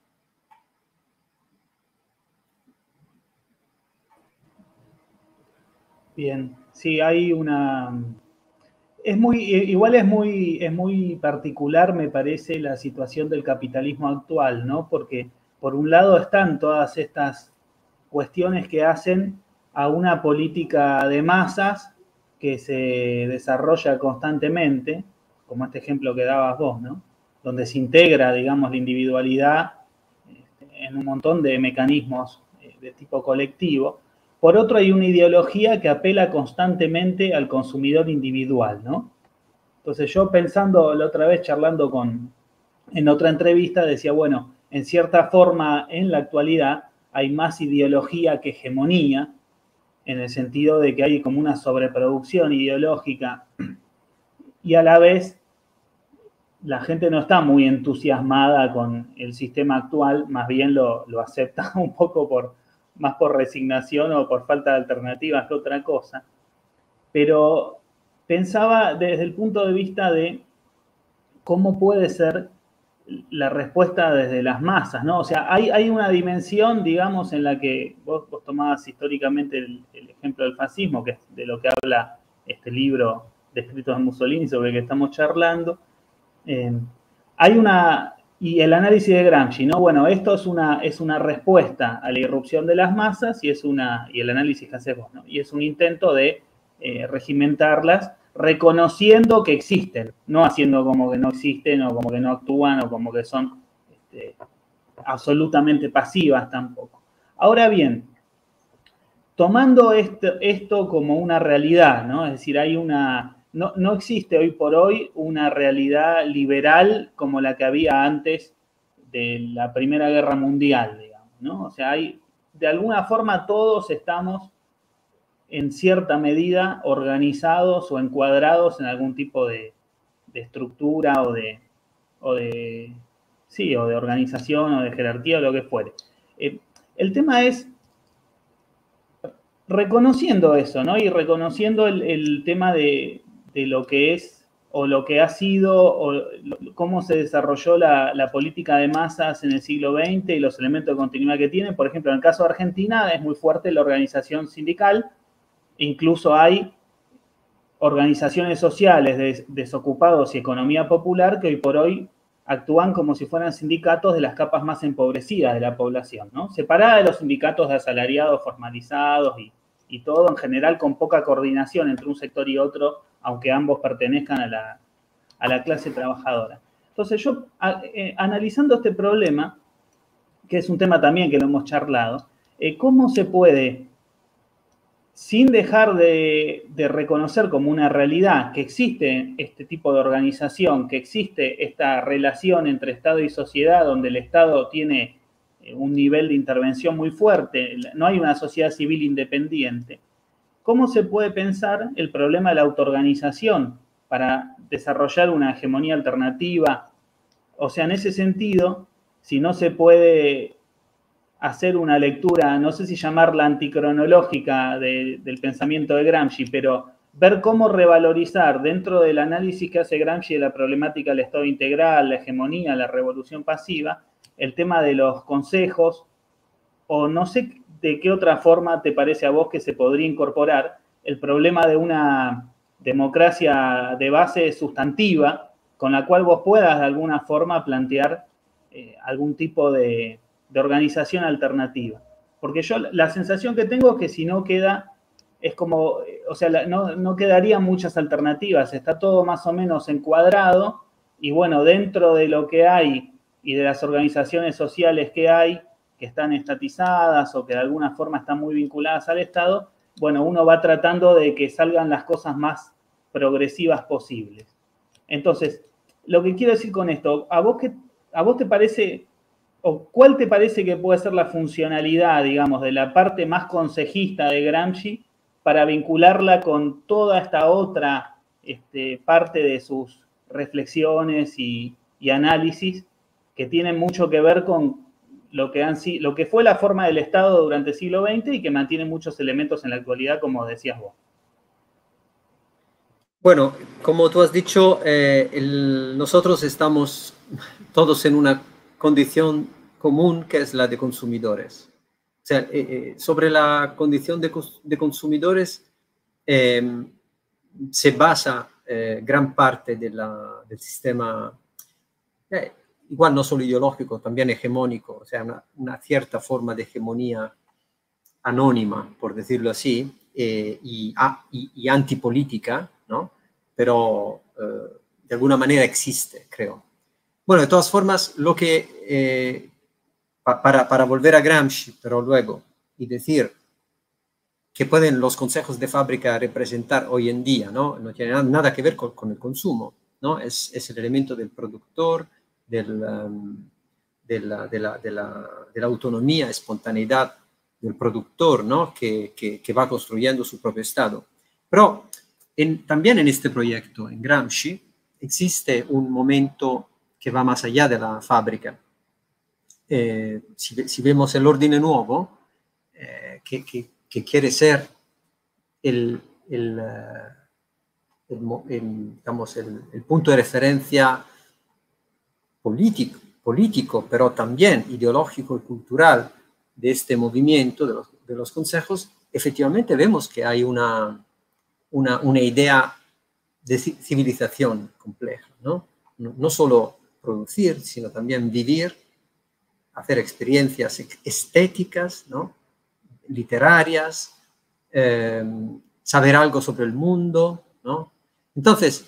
Bien, sí, hay una... Es muy, igual es muy, es muy particular, me parece, la situación del capitalismo actual, ¿no? Porque por un lado están todas estas cuestiones que hacen a una política de masas que se desarrolla constantemente, como este ejemplo que dabas vos, ¿no? Donde se integra, digamos, la individualidad en un montón de mecanismos de tipo colectivo. Por otro, hay una ideología que apela constantemente al consumidor individual, ¿no? Entonces yo pensando la otra vez, charlando con, en otra entrevista, decía, bueno, en cierta forma, en la actualidad hay más ideología que hegemonía, en el sentido de que hay como una sobreproducción ideológica y a la vez la gente no está muy entusiasmada con el sistema actual, más bien lo, lo acepta un poco por, más por resignación o por falta de alternativas que otra cosa. Pero pensaba desde el punto de vista de cómo puede ser la respuesta desde las masas, ¿no? O sea, hay, hay una dimensión, digamos, en la que vos, vos tomabas históricamente el, el ejemplo del fascismo, que es de lo que habla este libro de escritos de Mussolini sobre el que estamos charlando. Eh, hay una... Y el análisis de Gramsci, ¿no? Bueno, esto es una, es una respuesta a la irrupción de las masas y, es una, y el análisis que haces vos, ¿no? Y es un intento de eh, regimentarlas reconociendo que existen, no haciendo como que no existen o como que no actúan o como que son este, absolutamente pasivas tampoco. Ahora bien, tomando esto, esto como una realidad, ¿no? Es decir, hay una... No, no existe hoy por hoy una realidad liberal como la que había antes de la Primera Guerra Mundial, digamos, ¿no? O sea, hay, de alguna forma todos estamos en cierta medida organizados o encuadrados en algún tipo de, de estructura o de, o de, sí, o de organización o de jerarquía o lo que fuere. Eh, el tema es reconociendo eso, ¿no? Y reconociendo el, el tema de, de lo que es o lo que ha sido o cómo se desarrolló la, la política de masas en el siglo veinte y los elementos de continuidad que tiene. Por ejemplo, en el caso de Argentina es muy fuerte la organización sindical, incluso hay organizaciones sociales de desocupados y economía popular que hoy por hoy actúan como si fueran sindicatos de las capas más empobrecidas de la población, ¿no? Separada de los sindicatos de asalariados formalizados y, y todo en general con poca coordinación entre un sector y otro, aunque ambos pertenezcan a la, a la clase trabajadora. Entonces yo, a, eh, analizando este problema, que es un tema también que lo hemos charlado, eh, ¿cómo se puede, sin dejar de, de reconocer como una realidad que existe este tipo de organización, que existe esta relación entre Estado y sociedad, donde el Estado tiene un nivel de intervención muy fuerte, no hay una sociedad civil independiente? ¿Cómo se puede pensar el problema de la autoorganización para desarrollar una hegemonía alternativa? O sea, en ese sentido, si no se puede hacer una lectura, no sé si llamarla anticronológica de, del pensamiento de Gramsci, pero ver cómo revalorizar dentro del análisis que hace Gramsci de la problemática del Estado integral, la hegemonía, la revolución pasiva, el tema de los consejos, o no sé de qué otra forma te parece a vos que se podría incorporar el problema de una democracia de base sustantiva con la cual vos puedas de alguna forma plantear eh, algún tipo de, de organización alternativa. Porque yo la sensación que tengo es que si no queda, es como, o sea, no, no quedarían muchas alternativas, está todo más o menos encuadrado y bueno, dentro de lo que hay y de las organizaciones sociales que hay, que están estatizadas o que de alguna forma están muy vinculadas al Estado, bueno, uno va tratando de que salgan las cosas más progresivas posibles. Entonces, lo que quiero decir con esto, ¿a vos, qué, a vos te parece, o cuál te parece que puede ser la funcionalidad, digamos, de la parte más consejista de Gramsci para vincularla con toda esta otra este, parte de sus reflexiones y, y análisis que tienen mucho que ver con lo que, han, lo que fue la forma del Estado durante el siglo veinte y que mantiene muchos elementos en la actualidad, como decías vos? Bueno, como tú has dicho, eh, el, nosotros estamos todos en una condición común que es la de consumidores. O sea, eh, eh, sobre la condición de, de consumidores eh, se basa eh, gran parte de la, del sistema, eh, igual no solo ideológico, también hegemónico, o sea, una, una cierta forma de hegemonía anónima, por decirlo así, eh, y, ah, y, y antipolítica, ¿no? Pero eh, de alguna manera existe, creo. Bueno, de todas formas, lo que, eh, pa, para, para volver a Gramsci, pero luego, y decir que pueden los consejos de fábrica representar hoy en día, ¿no? No tiene nada, nada que ver con, con el consumo, ¿no? Es, es el elemento del productor, del, um, de, la, de, la, de, la, de la autonomía, espontaneidad del productor, ¿no? que, que, que va construyendo su propio Estado. Pero en, también en este proyecto, en Gramsci, existe un momento que va más allá de la fábrica. Eh, si, si vemos el orden nuevo, eh, que, que, que quiere ser el, el, el, el, digamos, el, el punto de referencia político, político, pero también ideológico y cultural de este movimiento de los, de los consejos, efectivamente vemos que hay una, una, una idea de civilización compleja, ¿no? No, no solo producir, sino también vivir, hacer experiencias estéticas, ¿no? Literarias, eh, saber algo sobre el mundo, ¿no? Entonces,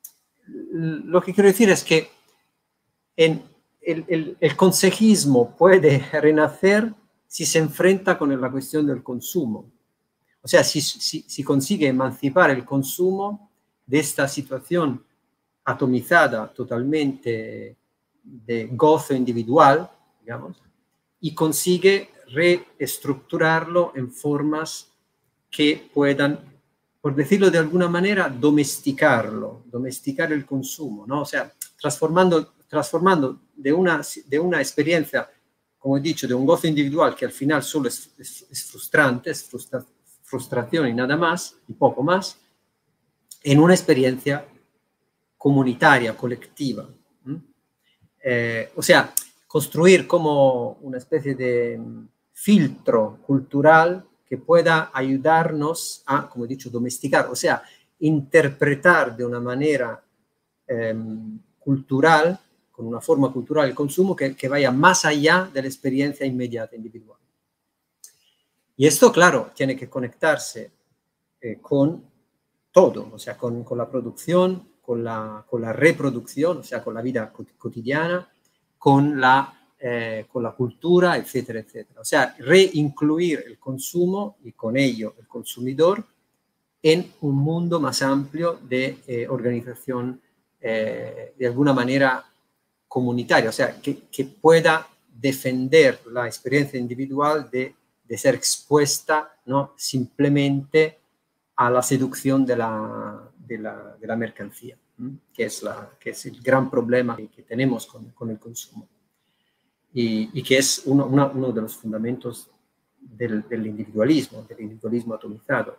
lo que quiero decir es que en el, el, el consejismo puede renacer si se enfrenta con la cuestión del consumo. O sea, si, si, si consigue emancipar el consumo de esta situación atomizada totalmente de gozo individual, digamos, y consigue reestructurarlo en formas que puedan, por decirlo de alguna manera, domesticarlo, domesticar el consumo, ¿no? O sea, transformando, transformando de, una, de una experiencia, como he dicho, de un gozo individual que al final solo es, es, es frustrante, es frustra, frustración y nada más, y poco más, en una experiencia comunitaria, colectiva. ¿Mm? Eh, o sea, construir como una especie de filtro cultural que pueda ayudarnos a, como he dicho, domesticar, o sea, interpretar de una manera eh, cultural, con una forma cultural el consumo que, que vaya más allá de la experiencia inmediata individual. Y esto, claro, tiene que conectarse eh, con todo, o sea, con, con la producción, con la, con la reproducción, o sea, con la vida cotidiana, con la, eh, con la cultura, etcétera, etcétera. O sea, reincluir el consumo y con ello el consumidor en un mundo más amplio de eh, organización, eh, de alguna manera comunitaria, o sea, que, que pueda defender la experiencia individual de, de ser expuesta, ¿no?, simplemente a la seducción de la, de la, de la mercancía, ¿m? que, es la, que es el gran problema que, que tenemos con, con el consumo. Y, y que es uno, una, uno de los fundamentos del, del individualismo, del individualismo atomizado.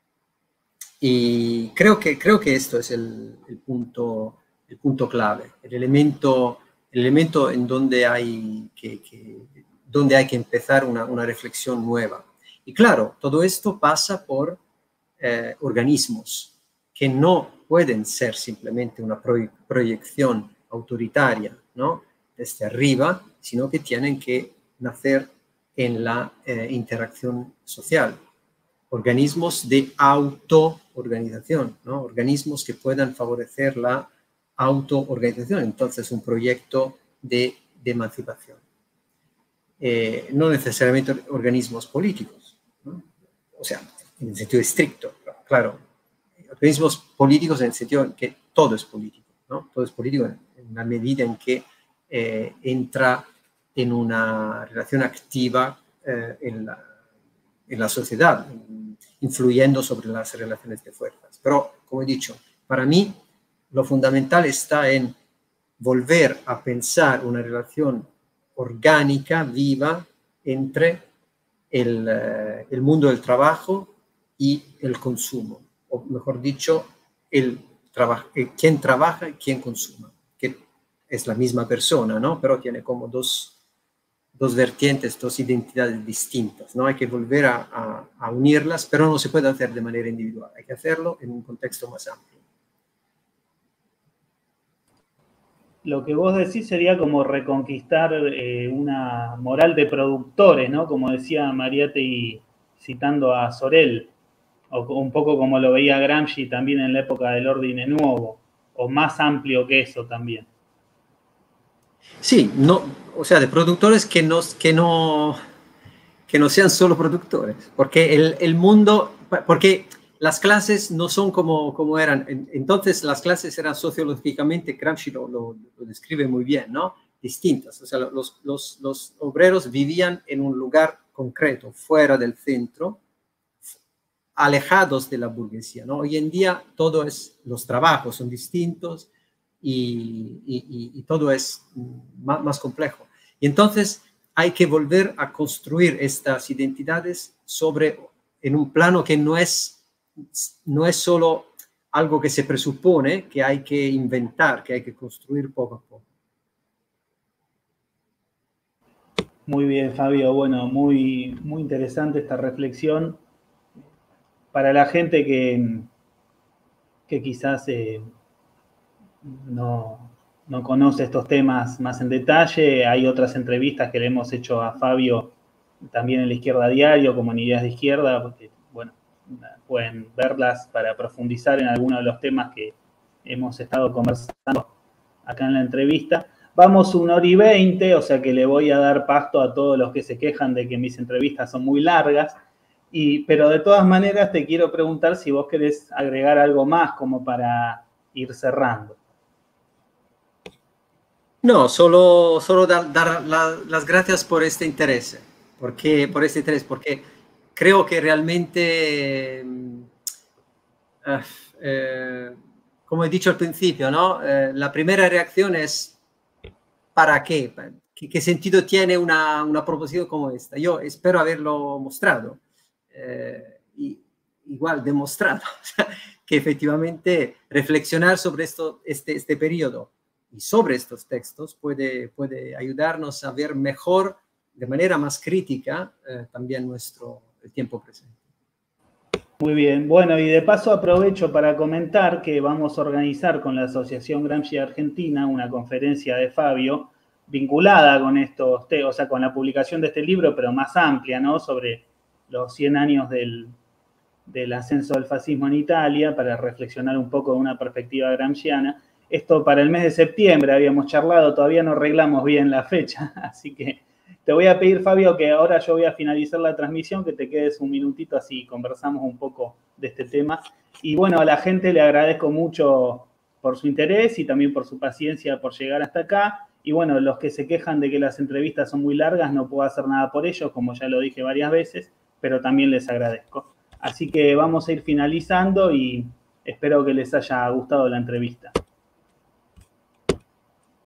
Y creo que, creo que esto es el, el, punto, el punto clave, el elemento, el elemento en donde hay que, que, donde hay que empezar una, una reflexión nueva. Y claro, todo esto pasa por eh, organismos que no pueden ser simplemente una proy proyección autoritaria, ¿no?, desde arriba, sino que tienen que nacer en la eh, interacción social. Organismos de autoorganización, ¿no?, organismos que puedan favorecer la autoorganización, entonces un proyecto de, de emancipación. Eh, no necesariamente organismos políticos, ¿no?, o sea, en el sentido estricto, claro, organismos políticos en el sentido en que todo es político, ¿no? Todo es político en, en la medida en que eh, entra en una relación activa eh, en, la, en la sociedad, influyendo sobre las relaciones de fuerzas. Pero, como he dicho, para mí lo fundamental está en volver a pensar una relación orgánica, viva, entre el, eh, el mundo del trabajo y el consumo, o mejor dicho, el traba eh, quien trabaja y quien consuma, que es la misma persona, ¿no?, pero tiene como dos, dos vertientes, dos identidades distintas, ¿no? Hay que volver a, a, a unirlas, pero no se puede hacer de manera individual, hay que hacerlo en un contexto más amplio. Lo que vos decís sería como reconquistar eh, una moral de productores, ¿no? Como decía Mariátegui citando a Sorel, o un poco como lo veía Gramsci también en la época del Ordine Nuovo, o más amplio que eso también. Sí, no, o sea, de productores que no, que no, que no sean solo productores, porque el, el mundo, porque las clases no son como, como eran, entonces las clases eran sociológicamente, Gramsci lo, lo, lo describe muy bien, ¿no?, distintas, o sea, los, los, los obreros vivían en un lugar concreto, fuera del centro, alejados de la burguesía, ¿no? Hoy en día todo es, los trabajos son distintos y, y, y todo es más, más complejo. Y entonces hay que volver a construir estas identidades sobre, en un plano que no es, no es solo algo que se presupone, que hay que inventar, que hay que construir poco a poco. Muy bien, Fabio. Bueno, muy, muy interesante esta reflexión. Para la gente que, que quizás eh, no, no conoce estos temas más en detalle, hay otras entrevistas que le hemos hecho a Fabio también en La Izquierda Diario, como en Ideas de Izquierda, porque, bueno, pueden verlas para profundizar en algunos de los temas que hemos estado conversando acá en la entrevista. Vamos una hora y veinte, o sea que le voy a dar pasto a todos los que se quejan de que mis entrevistas son muy largas. Y, pero de todas maneras te quiero preguntar si vos querés agregar algo más como para ir cerrando. No, solo, solo dar, dar la, las gracias por este interés, porque, por este interés, porque creo que realmente, eh, eh, como he dicho al principio, ¿no?, eh, la primera reacción es ¿para qué? ¿Qué, qué sentido tiene una, una proposición como esta? Yo espero haberlo mostrado, eh, y igual demostrado que efectivamente reflexionar sobre esto, este, este periodo y sobre estos textos puede, puede ayudarnos a ver mejor, de manera más crítica, eh, también nuestro, el tiempo presente. Muy bien. Bueno, y de paso aprovecho para comentar que vamos a organizar con la Asociación Gramsci Argentina una conferencia de Fabio vinculada con estos, o sea, con la publicación de este libro, pero más amplia, ¿no? Sobre los cien años del, del ascenso del fascismo en Italia, para reflexionar un poco de una perspectiva gramsciana. Esto para el mes de septiembre habíamos charlado, todavía no arreglamos bien la fecha, así que te voy a pedir, Fabio, que ahora yo voy a finalizar la transmisión, que te quedes un minutito así conversamos un poco de este tema. Y bueno, a la gente le agradezco mucho por su interés y también por su paciencia por llegar hasta acá. Y bueno, los que se quejan de que las entrevistas son muy largas, no puedo hacer nada por ellos, como ya lo dije varias veces, pero también les agradezco. Así que vamos a ir finalizando y espero que les haya gustado la entrevista.